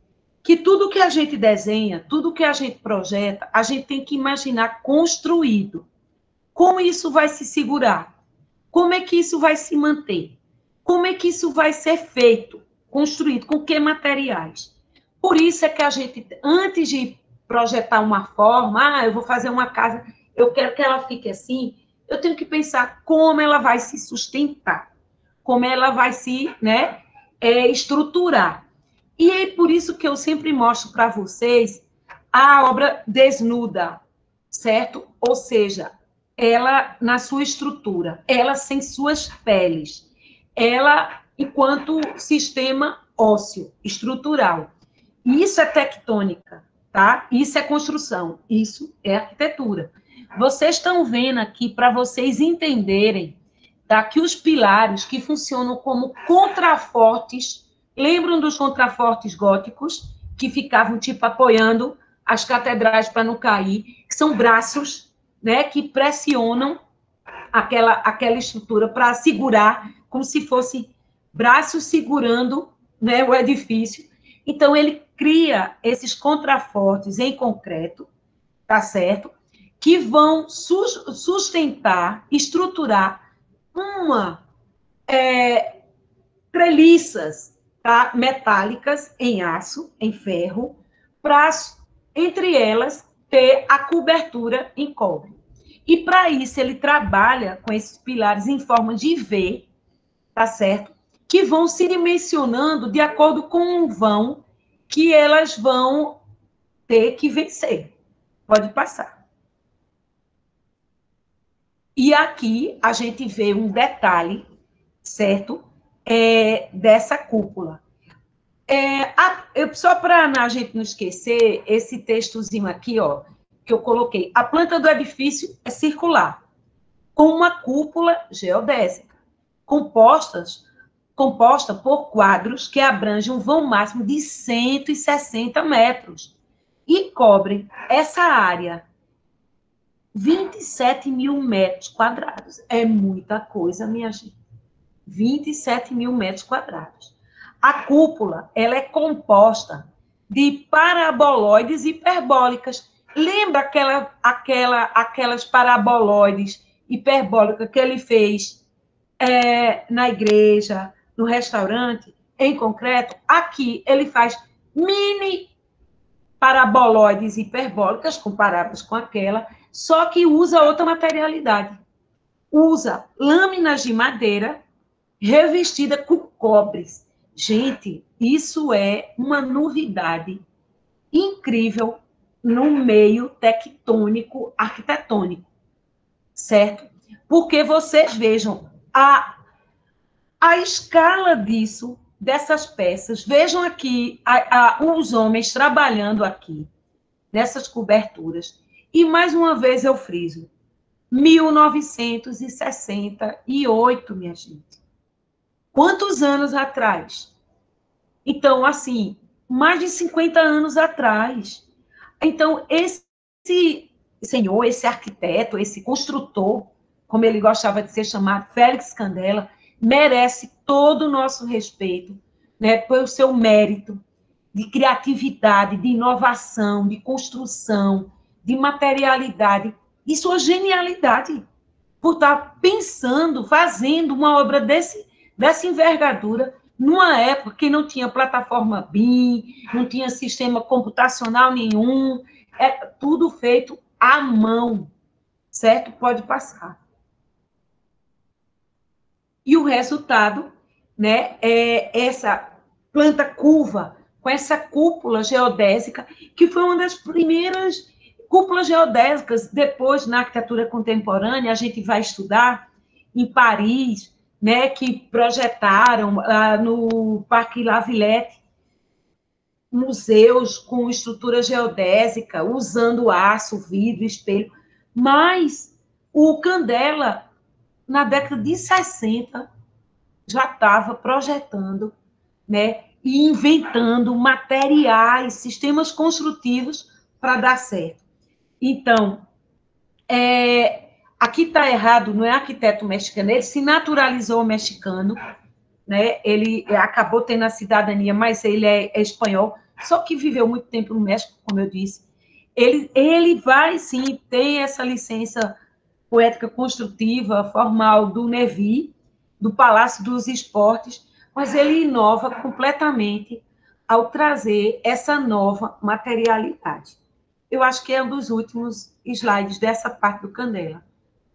que tudo que a gente desenha, tudo que a gente projeta, a gente tem que imaginar construído. Como isso vai se segurar? Como é que isso vai se manter? Como é que isso vai ser feito, construído, com que materiais? Por isso é que a gente, antes de projetar uma forma, ah, eu vou fazer uma casa, eu quero que ela fique assim, eu tenho que pensar como ela vai se sustentar, como ela vai se, né, é, estruturar. E é por isso que eu sempre mostro para vocês a obra desnuda, certo? Ou seja, ela na sua estrutura, ela sem suas peles, ela enquanto sistema ósseo, estrutural. Isso é tectônica, tá? Isso é construção, isso é arquitetura. Vocês estão vendo aqui, para vocês entenderem, tá? Que os pilares que funcionam como contrafortes, lembram dos contrafortes góticos, que ficavam, tipo, apoiando as catedrais para não cair, que são braços, né, que pressionam aquela, aquela estrutura para segurar, como se fosse braços segurando, né, o edifício. Então, ele cria esses contrafortes em concreto, tá certo? Que vão sustentar, estruturar uma é, treliças, tá? Metálicas em aço, em ferro, para, entre elas, ter a cobertura em cobre. E, para isso, ele trabalha com esses pilares em forma de V, tá certo? Que vão se dimensionando de acordo com o vão que elas vão ter que vencer. Pode passar. E aqui a gente vê um detalhe, certo? É, dessa cúpula. É, a, eu, só para a gente não esquecer, esse textozinho aqui, ó, que eu coloquei. A planta do edifício é circular, com uma cúpula geodésica, compostas, composta por quadros que abrangem um vão máximo de cento e sessenta metros e cobrem essa área, vinte e sete mil metros quadrados. É muita coisa, minha gente. vinte e sete mil metros quadrados. A cúpula, ela é composta de paraboloides hiperbólicas. Lembra aquela, aquela, aquelas paraboloides hiperbólicas que ele fez é, na igreja, no restaurante, em concreto? Aqui ele faz mini paraboloides hiperbólicas, comparáveis com aquela, só que usa outra materialidade. Usa lâminas de madeira revestida com cobres. Gente, isso é uma novidade incrível no meio tectônico arquitetônico, certo? Porque vocês vejam a, a escala disso, dessas peças. Vejam aqui a, a, os homens trabalhando aqui, nessas coberturas. E, mais uma vez, eu friso, mil novecentos e sessenta e oito, minha gente. Quantos anos atrás? Então, assim, mais de cinquenta anos atrás. Então, esse senhor, esse arquiteto, esse construtor, como ele gostava de ser chamado, Félix Candela, merece todo o nosso respeito, né, pelo seu mérito de criatividade, de inovação, de construção, de materialidade, e sua genialidade, por estar pensando, fazendo uma obra desse, dessa envergadura, numa época que não tinha plataforma B I M, não tinha sistema computacional nenhum, é tudo feito à mão, certo? Pode passar. E o resultado, né, é essa planta curva, com essa cúpula geodésica, que foi uma das primeiras cúpulas geodésicas. Depois, na arquitetura contemporânea, a gente vai estudar em Paris, né, que projetaram ah, no Parque La Villette, museus com estrutura geodésica, usando aço, vidro, espelho. Mas o Candela, na década de sessenta, já estava projetando, né, e inventando materiais, sistemas construtivos para dar certo. Então, é, aqui está errado, não é arquiteto mexicano, ele se naturalizou mexicano, né, ele acabou tendo a cidadania, mas ele é, é espanhol, só que viveu muito tempo no México, como eu disse. Ele, ele vai, sim, ter essa licença poética construtiva, formal, do Nevi, do Palácio dos Esportes, mas ele inova completamente ao trazer essa nova materialidade. Eu acho que é um dos últimos slides dessa parte do Candela.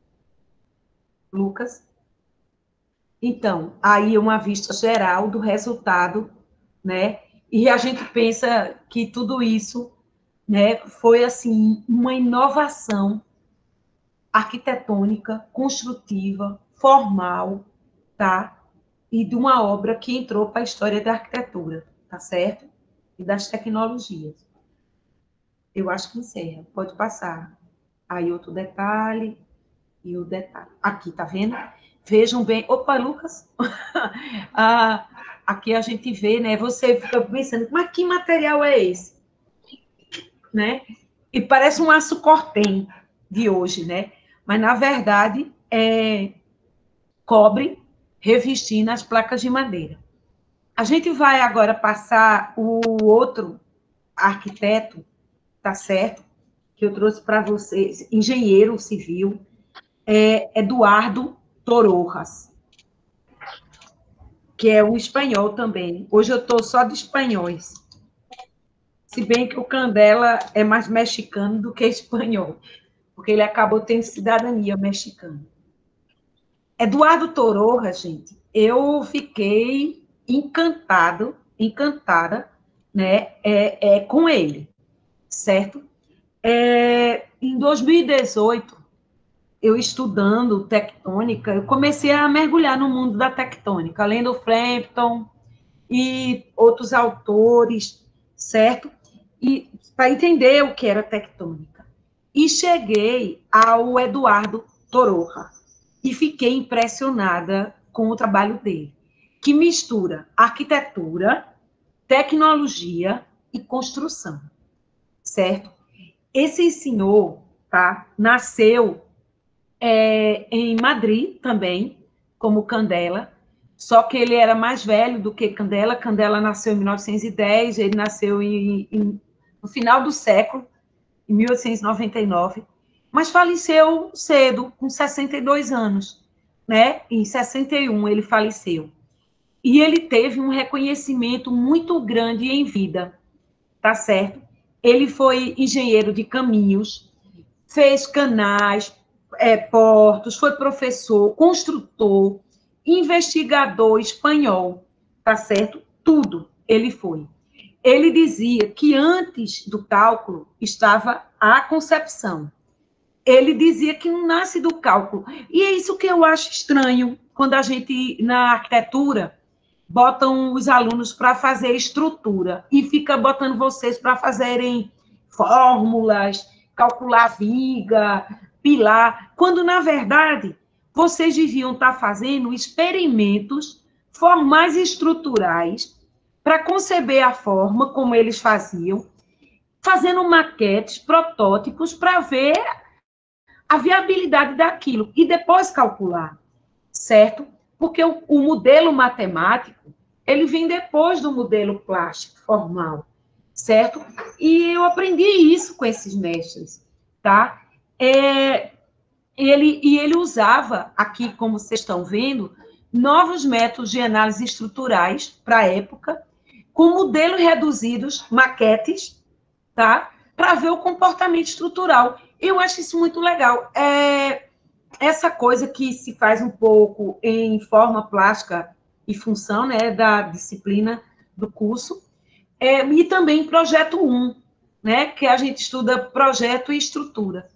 Lucas? Então, aí uma vista geral do resultado, né? E a gente pensa que tudo isso, né, foi assim uma inovação arquitetônica, construtiva, formal, tá? E de uma obra que entrou para a história da arquitetura, tá certo? E das tecnologias. Eu acho que encerra. Pode passar. Aí outro detalhe e o detalhe. Aqui, tá vendo? Vejam bem. Opa, Lucas! ah, aqui a gente vê, né? Você fica pensando, mas que material é esse? Né? E parece um aço cortem de hoje, né? Mas, na verdade, é cobre revestindo as placas de madeira. A gente vai agora passar o outro arquiteto, tá certo? Que eu trouxe para vocês, engenheiro civil, é Eduardo Torrojas, que é um espanhol também. Hoje eu estou só de espanhóis. Se bem que o Candela é mais mexicano do que espanhol, porque ele acabou tendo cidadania mexicana. Eduardo Torrojas, gente, eu fiquei encantado, encantada, né, é, é, com ele, certo? É, em dois mil e dezoito, eu estudando tectônica, eu comecei a mergulhar no mundo da tectônica, lendo Frampton e outros autores, certo? E para entender o que era tectônica. E cheguei ao Eduardo Torrojas e fiquei impressionada com o trabalho dele, que mistura arquitetura, tecnologia e construção, certo? Esse senhor, tá, nasceu é, em Madrid também, como Candela, só que ele era mais velho do que Candela. Candela nasceu em mil novecentos e dez, ele nasceu em, em, no final do século, em mil oitocentos e noventa e nove, mas faleceu cedo, com sessenta e dois anos, né? Em sessenta e um ele faleceu. E ele teve um reconhecimento muito grande em vida, tá certo? Ele foi engenheiro de caminhos, fez canais, é, portos, foi professor, construtor, investigador espanhol, tá certo? Tudo ele foi. Ele dizia que antes do cálculo estava a concepção. Ele dizia que não nasce do cálculo. E é isso que eu acho estranho, quando a gente, na arquitetura, botam os alunos para fazer estrutura e fica botando vocês para fazerem fórmulas, calcular viga, pilar, quando, na verdade, vocês deviam estar fazendo experimentos formais e estruturais para conceber a forma como eles faziam, fazendo maquetes, protótipos, para ver a viabilidade daquilo e depois calcular, certo? Porque o, o modelo matemático, ele vem depois do modelo plástico formal, certo? E eu aprendi isso com esses mestres, tá? É, ele, e ele usava, aqui, como vocês estão vendo, novos métodos de análise estruturais para a época, com modelos reduzidos, maquetes, tá? Para ver o comportamento estrutural. Eu acho isso muito legal. É, essa coisa que se faz um pouco em forma plástica e função, né, da disciplina do curso, é, e também projeto um, né, que a gente estuda projeto e estrutura.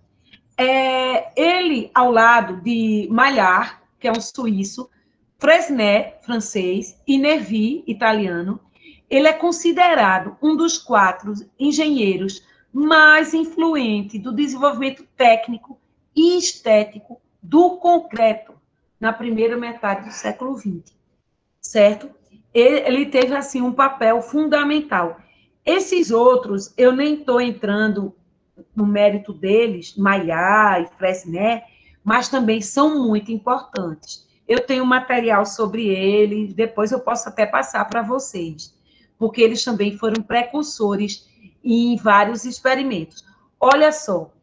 É, ele, ao lado de Maillard, que é um suíço, Fresnel, francês, e Nervi, italiano, ele é considerado um dos quatro engenheiros mais influentes do desenvolvimento técnico e estético do concreto na primeira metade do século vinte, certo? Ele teve, assim, um papel fundamental. Esses outros, eu nem estou entrando no mérito deles, Maillard e Fresnel, mas também são muito importantes. Eu tenho material sobre eles, depois eu posso até passar para vocês, porque eles também foram precursores em vários experimentos. Olha só,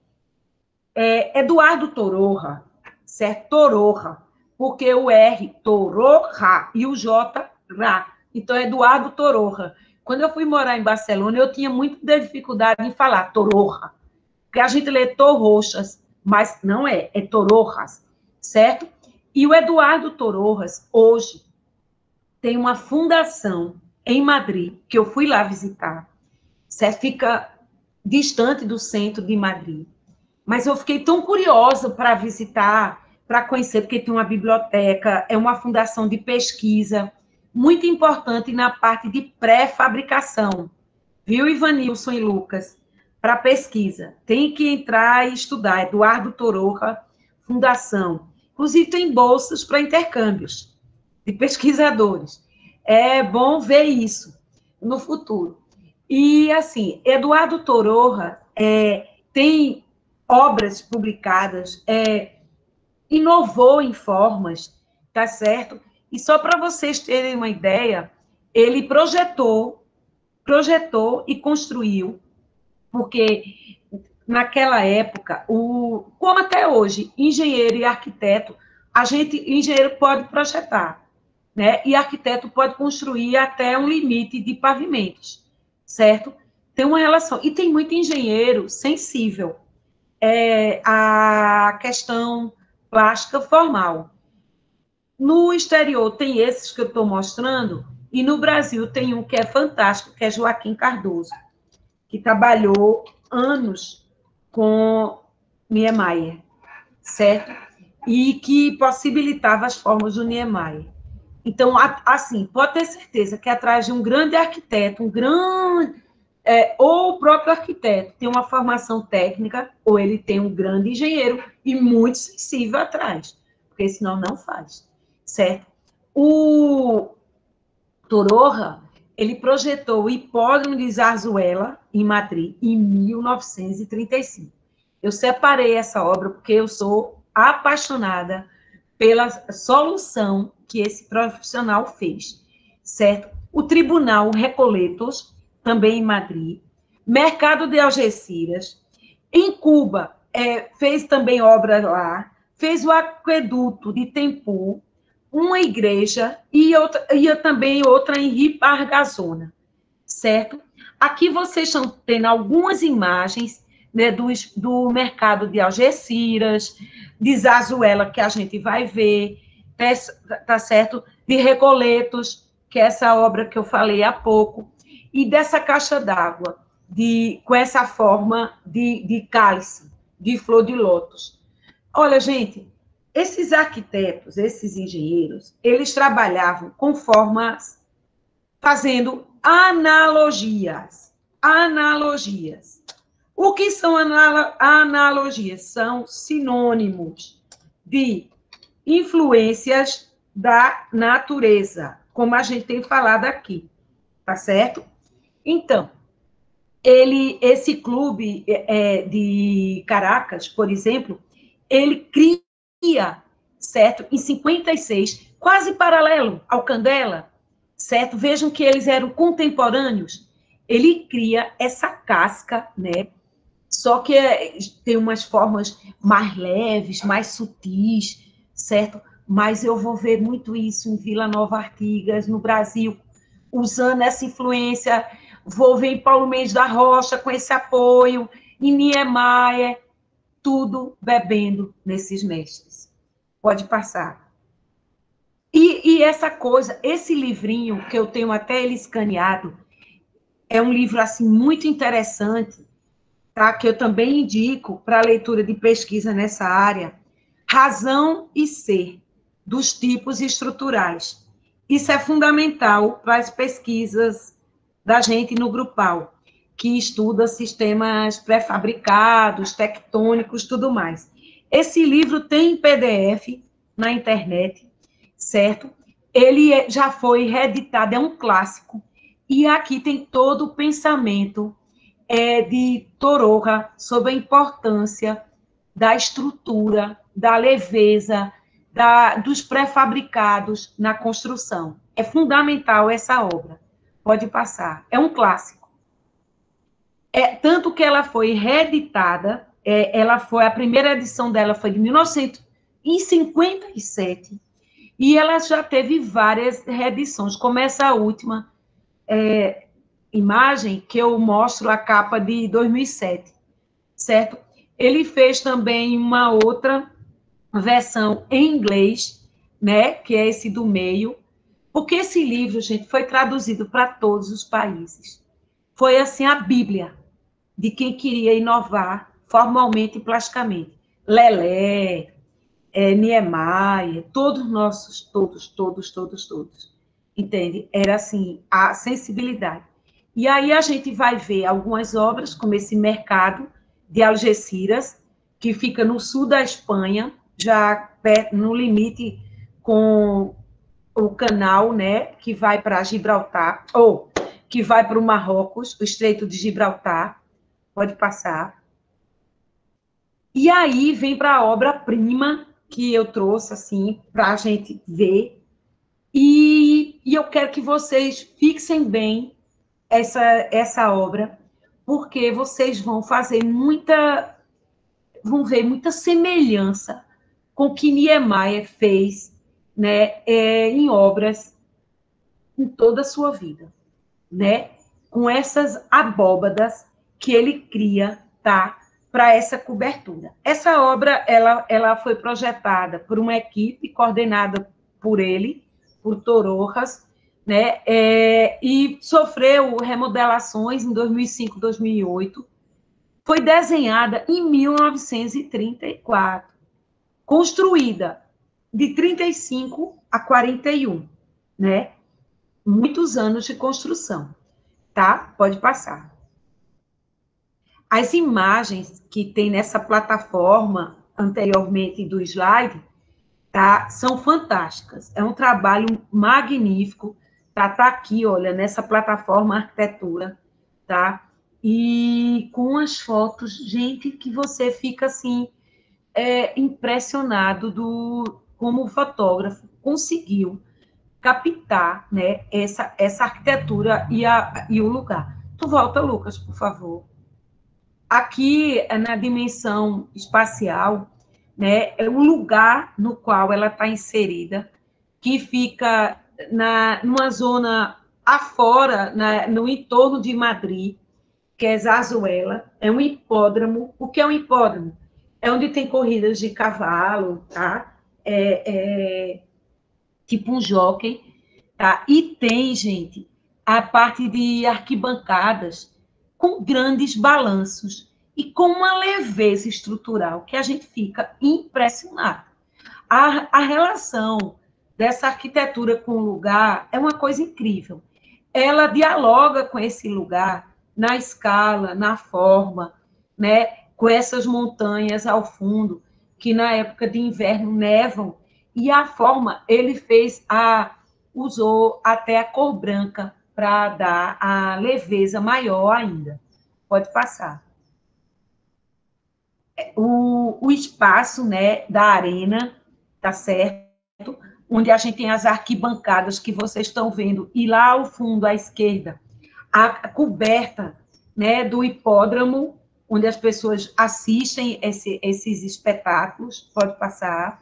é, Eduardo Tororra, certo? Tororra, porque o R, Tororra, e o J, Ra. Então, é Eduardo Tororra. Quando eu fui morar em Barcelona, eu tinha muita dificuldade em falar Tororra, porque a gente lê Torroxas, mas não é, é Tororras, certo? E o Eduardo Tororras, hoje, tem uma fundação em Madrid, que eu fui lá visitar, certo? Fica distante do centro de Madrid. Mas eu fiquei tão curiosa para visitar, para conhecer, porque tem uma biblioteca, é uma fundação de pesquisa, muito importante na parte de pré-fabricação. Viu, Ivanilson e Lucas? Para pesquisa. Tem que entrar e estudar. Eduardo Tororra, Fundação. Inclusive, tem bolsas para intercâmbios de pesquisadores. É bom ver isso no futuro. E, assim, Eduardo Tororra é, tem obras publicadas, é, inovou em formas, tá certo? E só para vocês terem uma ideia, ele projetou, projetou e construiu, porque naquela época, o, como até hoje, engenheiro e arquiteto, a gente, engenheiro pode projetar, né? E arquiteto pode construir até um limite de pavimentos, certo? Tem uma relação. E tem muito engenheiro sensível é, à questão plástica formal. No exterior tem esses que eu estou mostrando, e no Brasil tem um que é fantástico, que é Joaquim Cardoso, que trabalhou anos com Niemeyer, certo? E que possibilitava as formas do Niemeyer. Então, assim, pode ter certeza que atrás de um grande arquiteto, um grande... É, ou o próprio arquiteto tem uma formação técnica, ou ele tem um grande engenheiro e muito sensível atrás, porque senão não faz, certo? O Tororra, ele projetou o Hipódromo de Zarzuela, em Madrid, em mil novecentos e trinta e cinco. Eu separei essa obra porque eu sou apaixonada pela solução que esse profissional fez, certo? O Tribunal Recoletos, também em Madrid, Mercado de Algeciras, em Cuba, é, fez também obra lá, fez o aqueduto de Tempur, uma igreja e, outra, e também outra em Ripargazona, certo? Aqui vocês estão tendo algumas imagens, né, do, do mercado de Algeciras, de Zarzuela, que a gente vai ver, tá, tá certo? De Recoletos, que é essa obra que eu falei há pouco, e dessa caixa d'água, de, com essa forma de, de cálice, de flor de lótus. Olha, gente, esses arquitetos, esses engenheiros, eles trabalhavam com formas, fazendo analogias. Analogias. O que são analogias? São sinônimos de influências da natureza, como a gente tem falado aqui, tá certo? Então, ele, esse clube é, de Caracas, por exemplo, ele cria, certo, em cinquenta e seis, quase paralelo ao Candela, certo? Vejam que eles eram contemporâneos. Ele cria essa casca, né? Só que tem umas formas mais leves, mais sutis, certo? Mas eu vou ver muito isso em Vila Nova Artigas, no Brasil, usando essa influência. Vou ver em Paulo Mendes da Rocha com esse apoio, em Niemeyer, tudo bebendo nesses mestres. Pode passar. E, e essa coisa, esse livrinho, que eu tenho até ele escaneado, é um livro assim muito interessante, tá? Que eu também indico para leitura de pesquisa nessa área, Razão e Ser, dos tipos estruturais. Isso é fundamental para as pesquisas da gente no grupal, que estuda sistemas pré-fabricados, tectônicos, tudo mais. Esse livro tem em P D F na internet, certo? Ele já foi reeditado, é um clássico, e aqui tem todo o pensamento é, de Tororra sobre a importância da estrutura, da leveza, da, dos pré-fabricados na construção. É fundamental essa obra, Pode passar. É um clássico. É, tanto que ela foi reeditada, é, ela foi, a primeira edição dela foi de mil novecentos e cinquenta e sete, e ela já teve várias reedições, como essa última é, imagem, que eu mostro a capa de dois mil e sete, certo? Ele fez também uma outra versão em inglês, né, que é esse do meio, porque esse livro, gente, foi traduzido para todos os países. Foi, assim, a Bíblia de quem queria inovar formalmente e plasticamente. Lelé, é, Niemeyer, todos nossos, todos, todos, todos, todos. Entende? Era, assim, a sensibilidade. E aí a gente vai ver algumas obras, como esse Mercado de Algeciras, que fica no sul da Espanha, já no limite com o canal, né, que vai para Gibraltar, ou que vai para o Marrocos, o Estreito de Gibraltar, pode passar. E aí vem para a obra-prima que eu trouxe, assim, para a gente ver, e, e eu quero que vocês fixem bem essa, essa obra, porque vocês vão fazer muita, vão ver muita semelhança com o que Niemeyer fez, né, é, em obras em toda a sua vida, né, com essas abóbadas que ele cria, tá, para essa cobertura. Essa obra, ela, ela foi projetada por uma equipe coordenada por ele, por Torojas, né, é, e sofreu remodelações em dois mil e cinco, dois mil e oito, foi desenhada em mil novecentos e trinta e quatro, construída de trinta e cinco a quarenta e um, né, muitos anos de construção, tá? Pode passar. As imagens que tem nessa plataforma anteriormente do slide, tá? São fantásticas. É um trabalho magnífico, tá? Tá aqui, olha, nessa plataforma arquitetura, tá? E com as fotos, gente, que você fica assim é, impressionado do como o fotógrafo conseguiu captar, né, essa essa arquitetura e a e o lugar. Tu volta, Lucas, por favor. Aqui, na dimensão espacial, né, é o lugar no qual ela está inserida, que fica na, numa zona afora, na, no entorno de Madrid, que é Zarzuela, é um hipódromo. O que é um hipódromo? É onde tem corridas de cavalo, tá? É, é tipo um jockey, tá? E tem, gente, a parte de arquibancadas com grandes balanços e com uma leveza estrutural que a gente fica impressionado. A, a relação dessa arquitetura com o lugar é uma coisa incrível. Ela dialoga com esse lugar na escala, na forma, né? Com essas montanhas ao fundo, que na época de inverno nevam, e a forma, ele fez a usou até a cor branca para dar a leveza maior ainda. Pode passar. O, o espaço, né, da arena, tá certo? Onde a gente tem as arquibancadas que vocês estão vendo, e lá ao fundo, à esquerda, a coberta, né, do hipódromo, onde as pessoas assistem esse, esses espetáculos. Pode passar.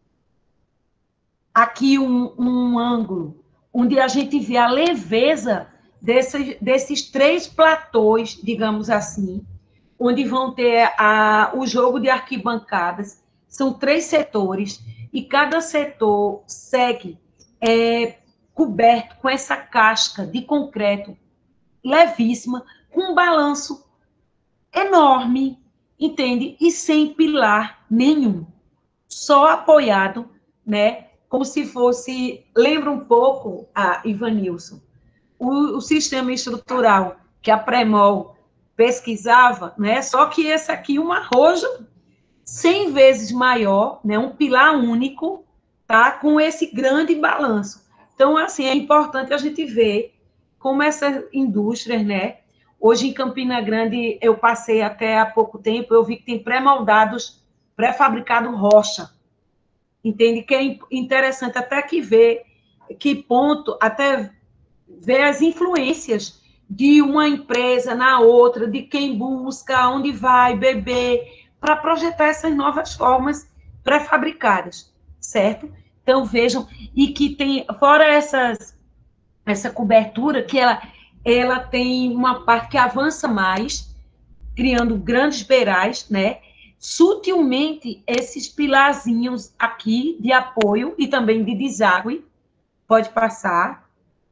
Aqui um, um ângulo onde a gente vê a leveza desse, desses três platôs, digamos assim, onde vão ter a, o jogo de arquibancadas. São três setores, e cada setor segue é, coberto com essa casca de concreto levíssima, com um balanço enorme, entende? E sem pilar nenhum, só apoiado, né? Como se fosse, lembra um pouco a Ivanilson, o, o sistema estrutural que a Premol pesquisava, né? Só que esse aqui, um arrojo cem vezes maior, né? Um pilar único, tá? Com esse grande balanço. Então, assim, é importante a gente ver como essas indústrias, né? Hoje, em Campina Grande, eu passei até há pouco tempo, eu vi que tem pré-moldados, pré-fabricado rocha. Entende? Que é interessante até que ver que ponto, até ver as influências de uma empresa na outra, de quem busca, onde vai beber, para projetar essas novas formas pré-fabricadas, certo? Então, vejam, e que tem, fora essas, essa cobertura, que ela, ela tem uma parte que avança mais, criando grandes beirais, né? Sutilmente, esses pilarzinhos aqui de apoio e também de deságue, pode passar.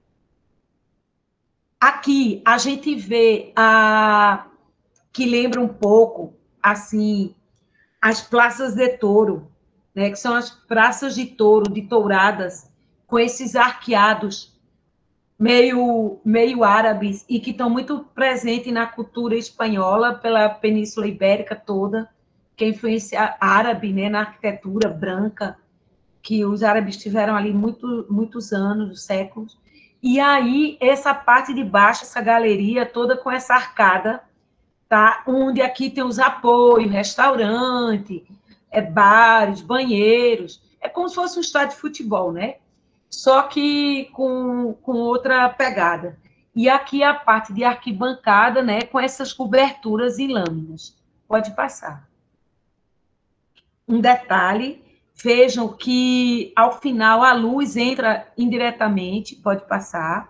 Aqui a gente vê a que lembra um pouco assim as praças de touro, né? Que são as praças de touro, de touradas, com esses arqueados meio meio árabes e que estão muito presentes na cultura espanhola pela Península Ibérica toda, que é influência árabe, né, na arquitetura branca, que os árabes tiveram ali muito, muitos anos, séculos. E aí, essa parte de baixo, essa galeria toda com essa arcada, tá? Onde aqui tem os apoios, restaurante, é, bares, banheiros. É como se fosse um estádio de futebol, né? Só que com, com outra pegada. E aqui a parte de arquibancada, né? Com essas coberturas em lâminas. Pode passar. Um detalhe, vejam que ao final a luz entra indiretamente, pode passar.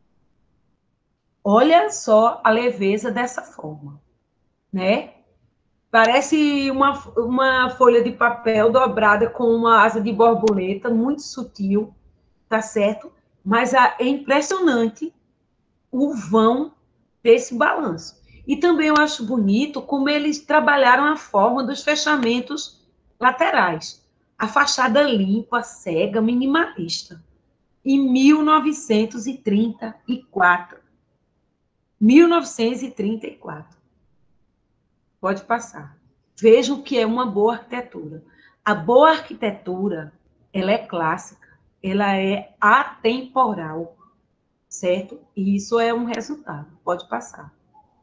Olha só a leveza dessa forma, né? Parece uma, uma folha de papel dobrada com uma asa de borboleta, muito sutil, tá certo? Mas é impressionante o vão desse balanço. E também eu acho bonito como eles trabalharam a forma dos fechamentos laterais. A fachada limpa, cega, minimalista. Em mil novecentos e trinta e quatro. mil novecentos e trinta e quatro. Pode passar. Vejam que é uma boa arquitetura. A boa arquitetura, ela é clássica, ela é atemporal, certo? E isso é um resultado. Pode passar.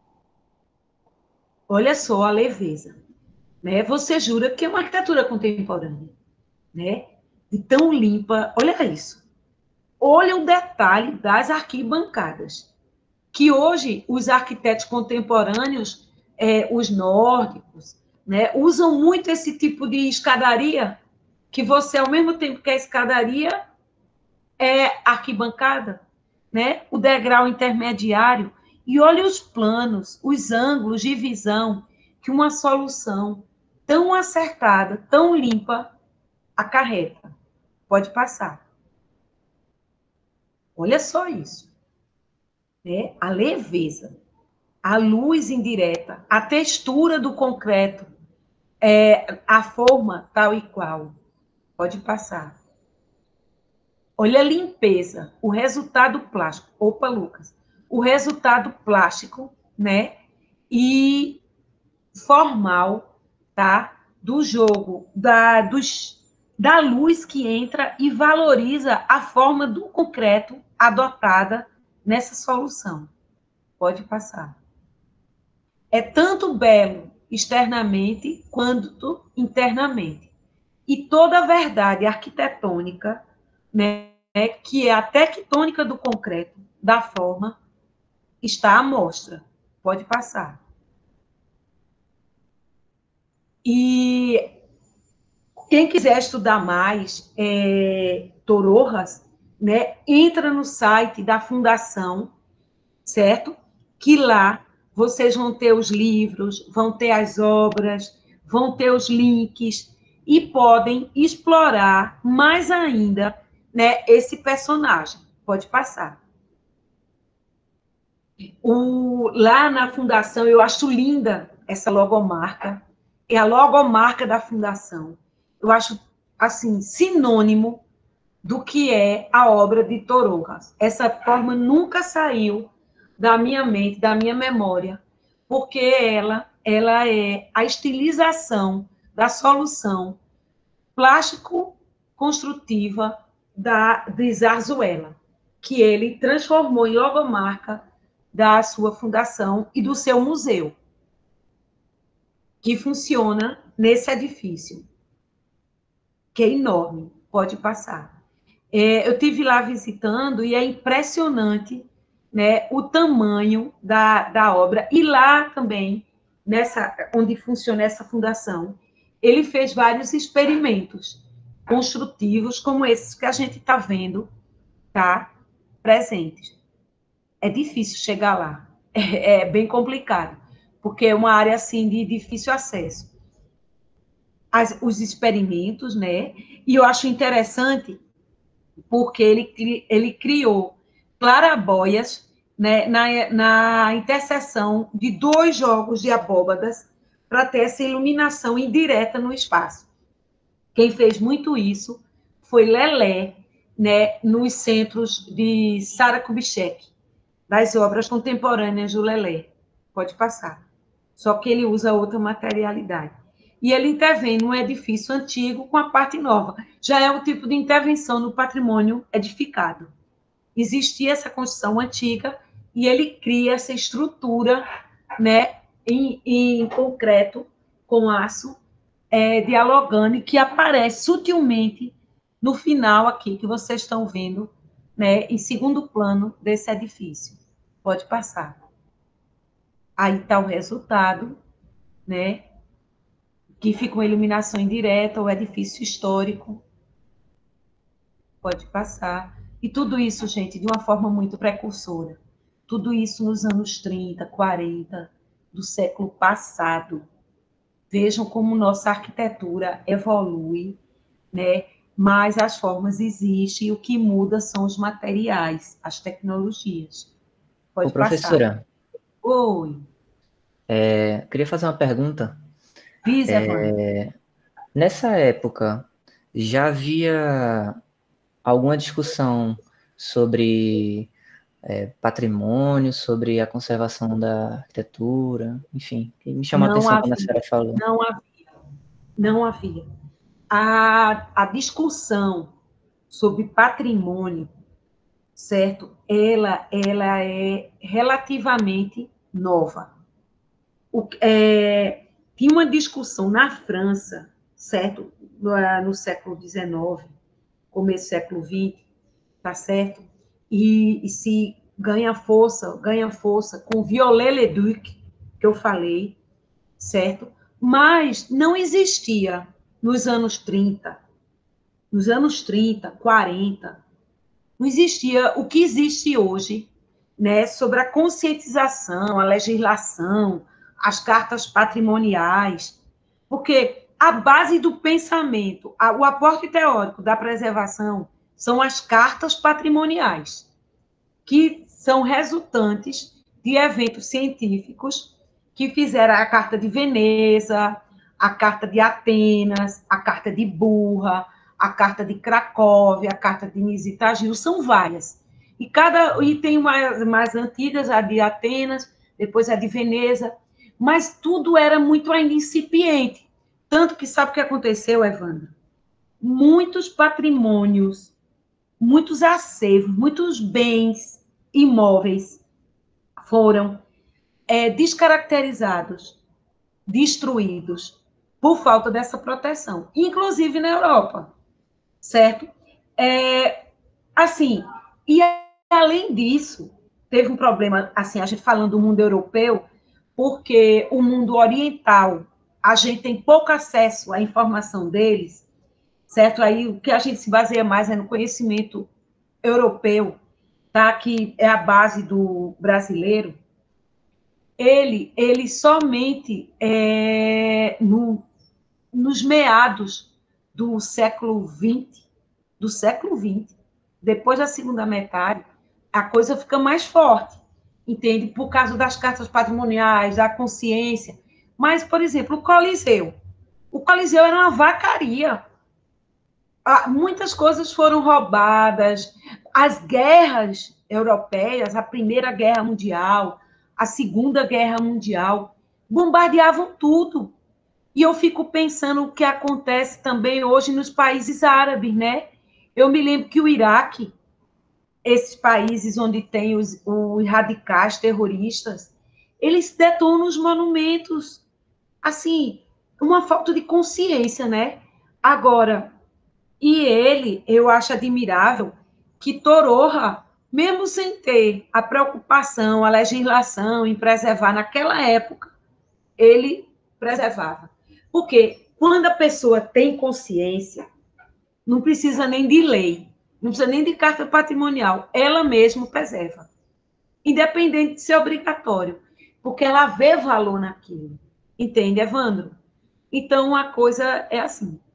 Olha só a leveza, né? Você jura que é uma arquitetura contemporânea, né? De tão limpa. Olha isso. Olha o detalhe das arquibancadas, que hoje os arquitetos contemporâneos, é, os nórdicos, né, usam muito esse tipo de escadaria, que você, ao mesmo tempo que a escadaria, é arquibancada, né? O degrau intermediário. E olha os planos, os ângulos de visão que uma solução tão acertada, tão limpa, acarreta. Pode passar. Olha só isso, né? A leveza, a luz indireta, a textura do concreto, é, a forma tal e qual. Pode passar. Olha a limpeza, o resultado plástico. Opa, Lucas. O resultado plástico, né? E formal, tá? Do jogo, da, dos, da luz que entra e valoriza a forma do concreto adotada nessa solução. Pode passar. É tanto belo externamente quanto internamente. E toda a verdade arquitetônica, né, que é a tectônica do concreto, da forma, está à mostra. Pode passar. E quem quiser estudar mais é, Torrojas, né, entra no site da Fundação, certo? Que lá vocês vão ter os livros, vão ter as obras, vão ter os links e podem explorar mais ainda, né, esse personagem. Pode passar. O, lá na Fundação, eu acho linda essa logomarca, é a logomarca da Fundação. Eu acho, assim, sinônimo do que é a obra de Torrojas. Essa forma nunca saiu da minha mente, da minha memória, porque ela, ela é a estilização da solução plástico-construtiva da, de Zarzuela, que ele transformou em logomarca da sua fundação e do seu museu, que funciona nesse edifício, que é enorme, pode passar. É, eu tive lá visitando e é impressionante, né, o tamanho da, da obra. E lá também, nessa, onde funciona essa fundação, ele fez vários experimentos construtivos, como esses que a gente está vendo, tá? Presentes. É difícil chegar lá. É, é bem complicado, porque é uma área assim de difícil acesso. As, os experimentos, né? E eu acho interessante porque ele, ele criou claraboias, né, na, na interseção de dois jogos de abóbadas para ter essa iluminação indireta no espaço. Quem fez muito isso foi Lelé, né, nos centros de Sara Kubitschek, das obras contemporâneas do Lelé. Pode passar. Só que ele usa outra materialidade. E ele intervém num edifício antigo com a parte nova. Já é o tipo de intervenção no patrimônio edificado. Existia essa construção antiga e ele cria essa estrutura, né, em, em concreto, com aço, é, dialogando, e que aparece sutilmente no final aqui, que vocês estão vendo, né, em segundo plano desse edifício. Pode passar. Aí está o resultado, né, que fica uma iluminação indireta, o edifício histórico. Pode passar. E tudo isso, gente, de uma forma muito precursora. Tudo isso nos anos trinta, quarenta, do século passado. Vejam como nossa arquitetura evolui, né? Mas as formas existem e o que muda são os materiais, as tecnologias. Pode Ô, professora, passar. Oi. É, queria fazer uma pergunta. Diz, É, Evandro. nessa época, já havia alguma discussão sobre é, patrimônio, sobre a conservação da arquitetura, enfim, que me chamou a Não atenção quando a havia, senhora falou. não havia, não havia. A, a discussão sobre patrimônio, certo? Ela, ela é relativamente nova. O, é, tinha uma discussão na França, certo? No, no século dezenove, começo do século vinte, tá certo? E, e se ganha força, ganha força com Viollet-le-Duc, que eu falei, certo? Mas não existia nos anos trinta, nos anos trinta, quarenta, não existia o que existe hoje, né, sobre a conscientização, a legislação, as cartas patrimoniais, porque a base do pensamento, a, o aporte teórico da preservação são as cartas patrimoniais, que são resultantes de eventos científicos que fizeram a Carta de Veneza, a Carta de Atenas, a Carta de Burra, a Carta de Cracóvia, a Carta de Nisitagil, são várias. E, cada, e tem mais, mais antigas, a de Atenas, depois a de Veneza, mas tudo era muito ainda incipiente. Tanto que sabe o que aconteceu, Evandro? Muitos patrimônios, muitos acervos, muitos bens imóveis foram é, descaracterizados, destruídos, por falta dessa proteção, inclusive na Europa, certo? É, assim, e além disso, teve um problema, assim, a gente falando do mundo europeu, porque o mundo oriental, a gente tem pouco acesso à informação deles, certo? Aí o que a gente se baseia mais é no conhecimento europeu, tá? Que é a base do brasileiro. Ele, ele somente é, no, nos meados do século vinte, do século vinte, depois da segunda metade, a coisa fica mais forte, entende? Por causa das cartas patrimoniais, da consciência. Mas, por exemplo, o Coliseu. O Coliseu era uma vacaria. Muitas coisas foram roubadas. As guerras europeias, a Primeira Guerra Mundial, a Segunda Guerra Mundial, bombardeavam tudo. E eu fico pensando o que acontece também hoje nos países árabes, né? Eu me lembro que o Iraque, esses países onde tem os, os radicais terroristas, eles detonam os monumentos. Assim, uma falta de consciência, né? Agora, E ele, eu acho admirável que Toronja, mesmo sem ter a preocupação, a legislação em preservar naquela época, ele preservava. Porque quando a pessoa tem consciência, não precisa nem de lei, não precisa nem de carta patrimonial, ela mesma preserva, independente de ser obrigatório, porque ela vê valor naquilo. Entende, Evandro? Então, a coisa é assim.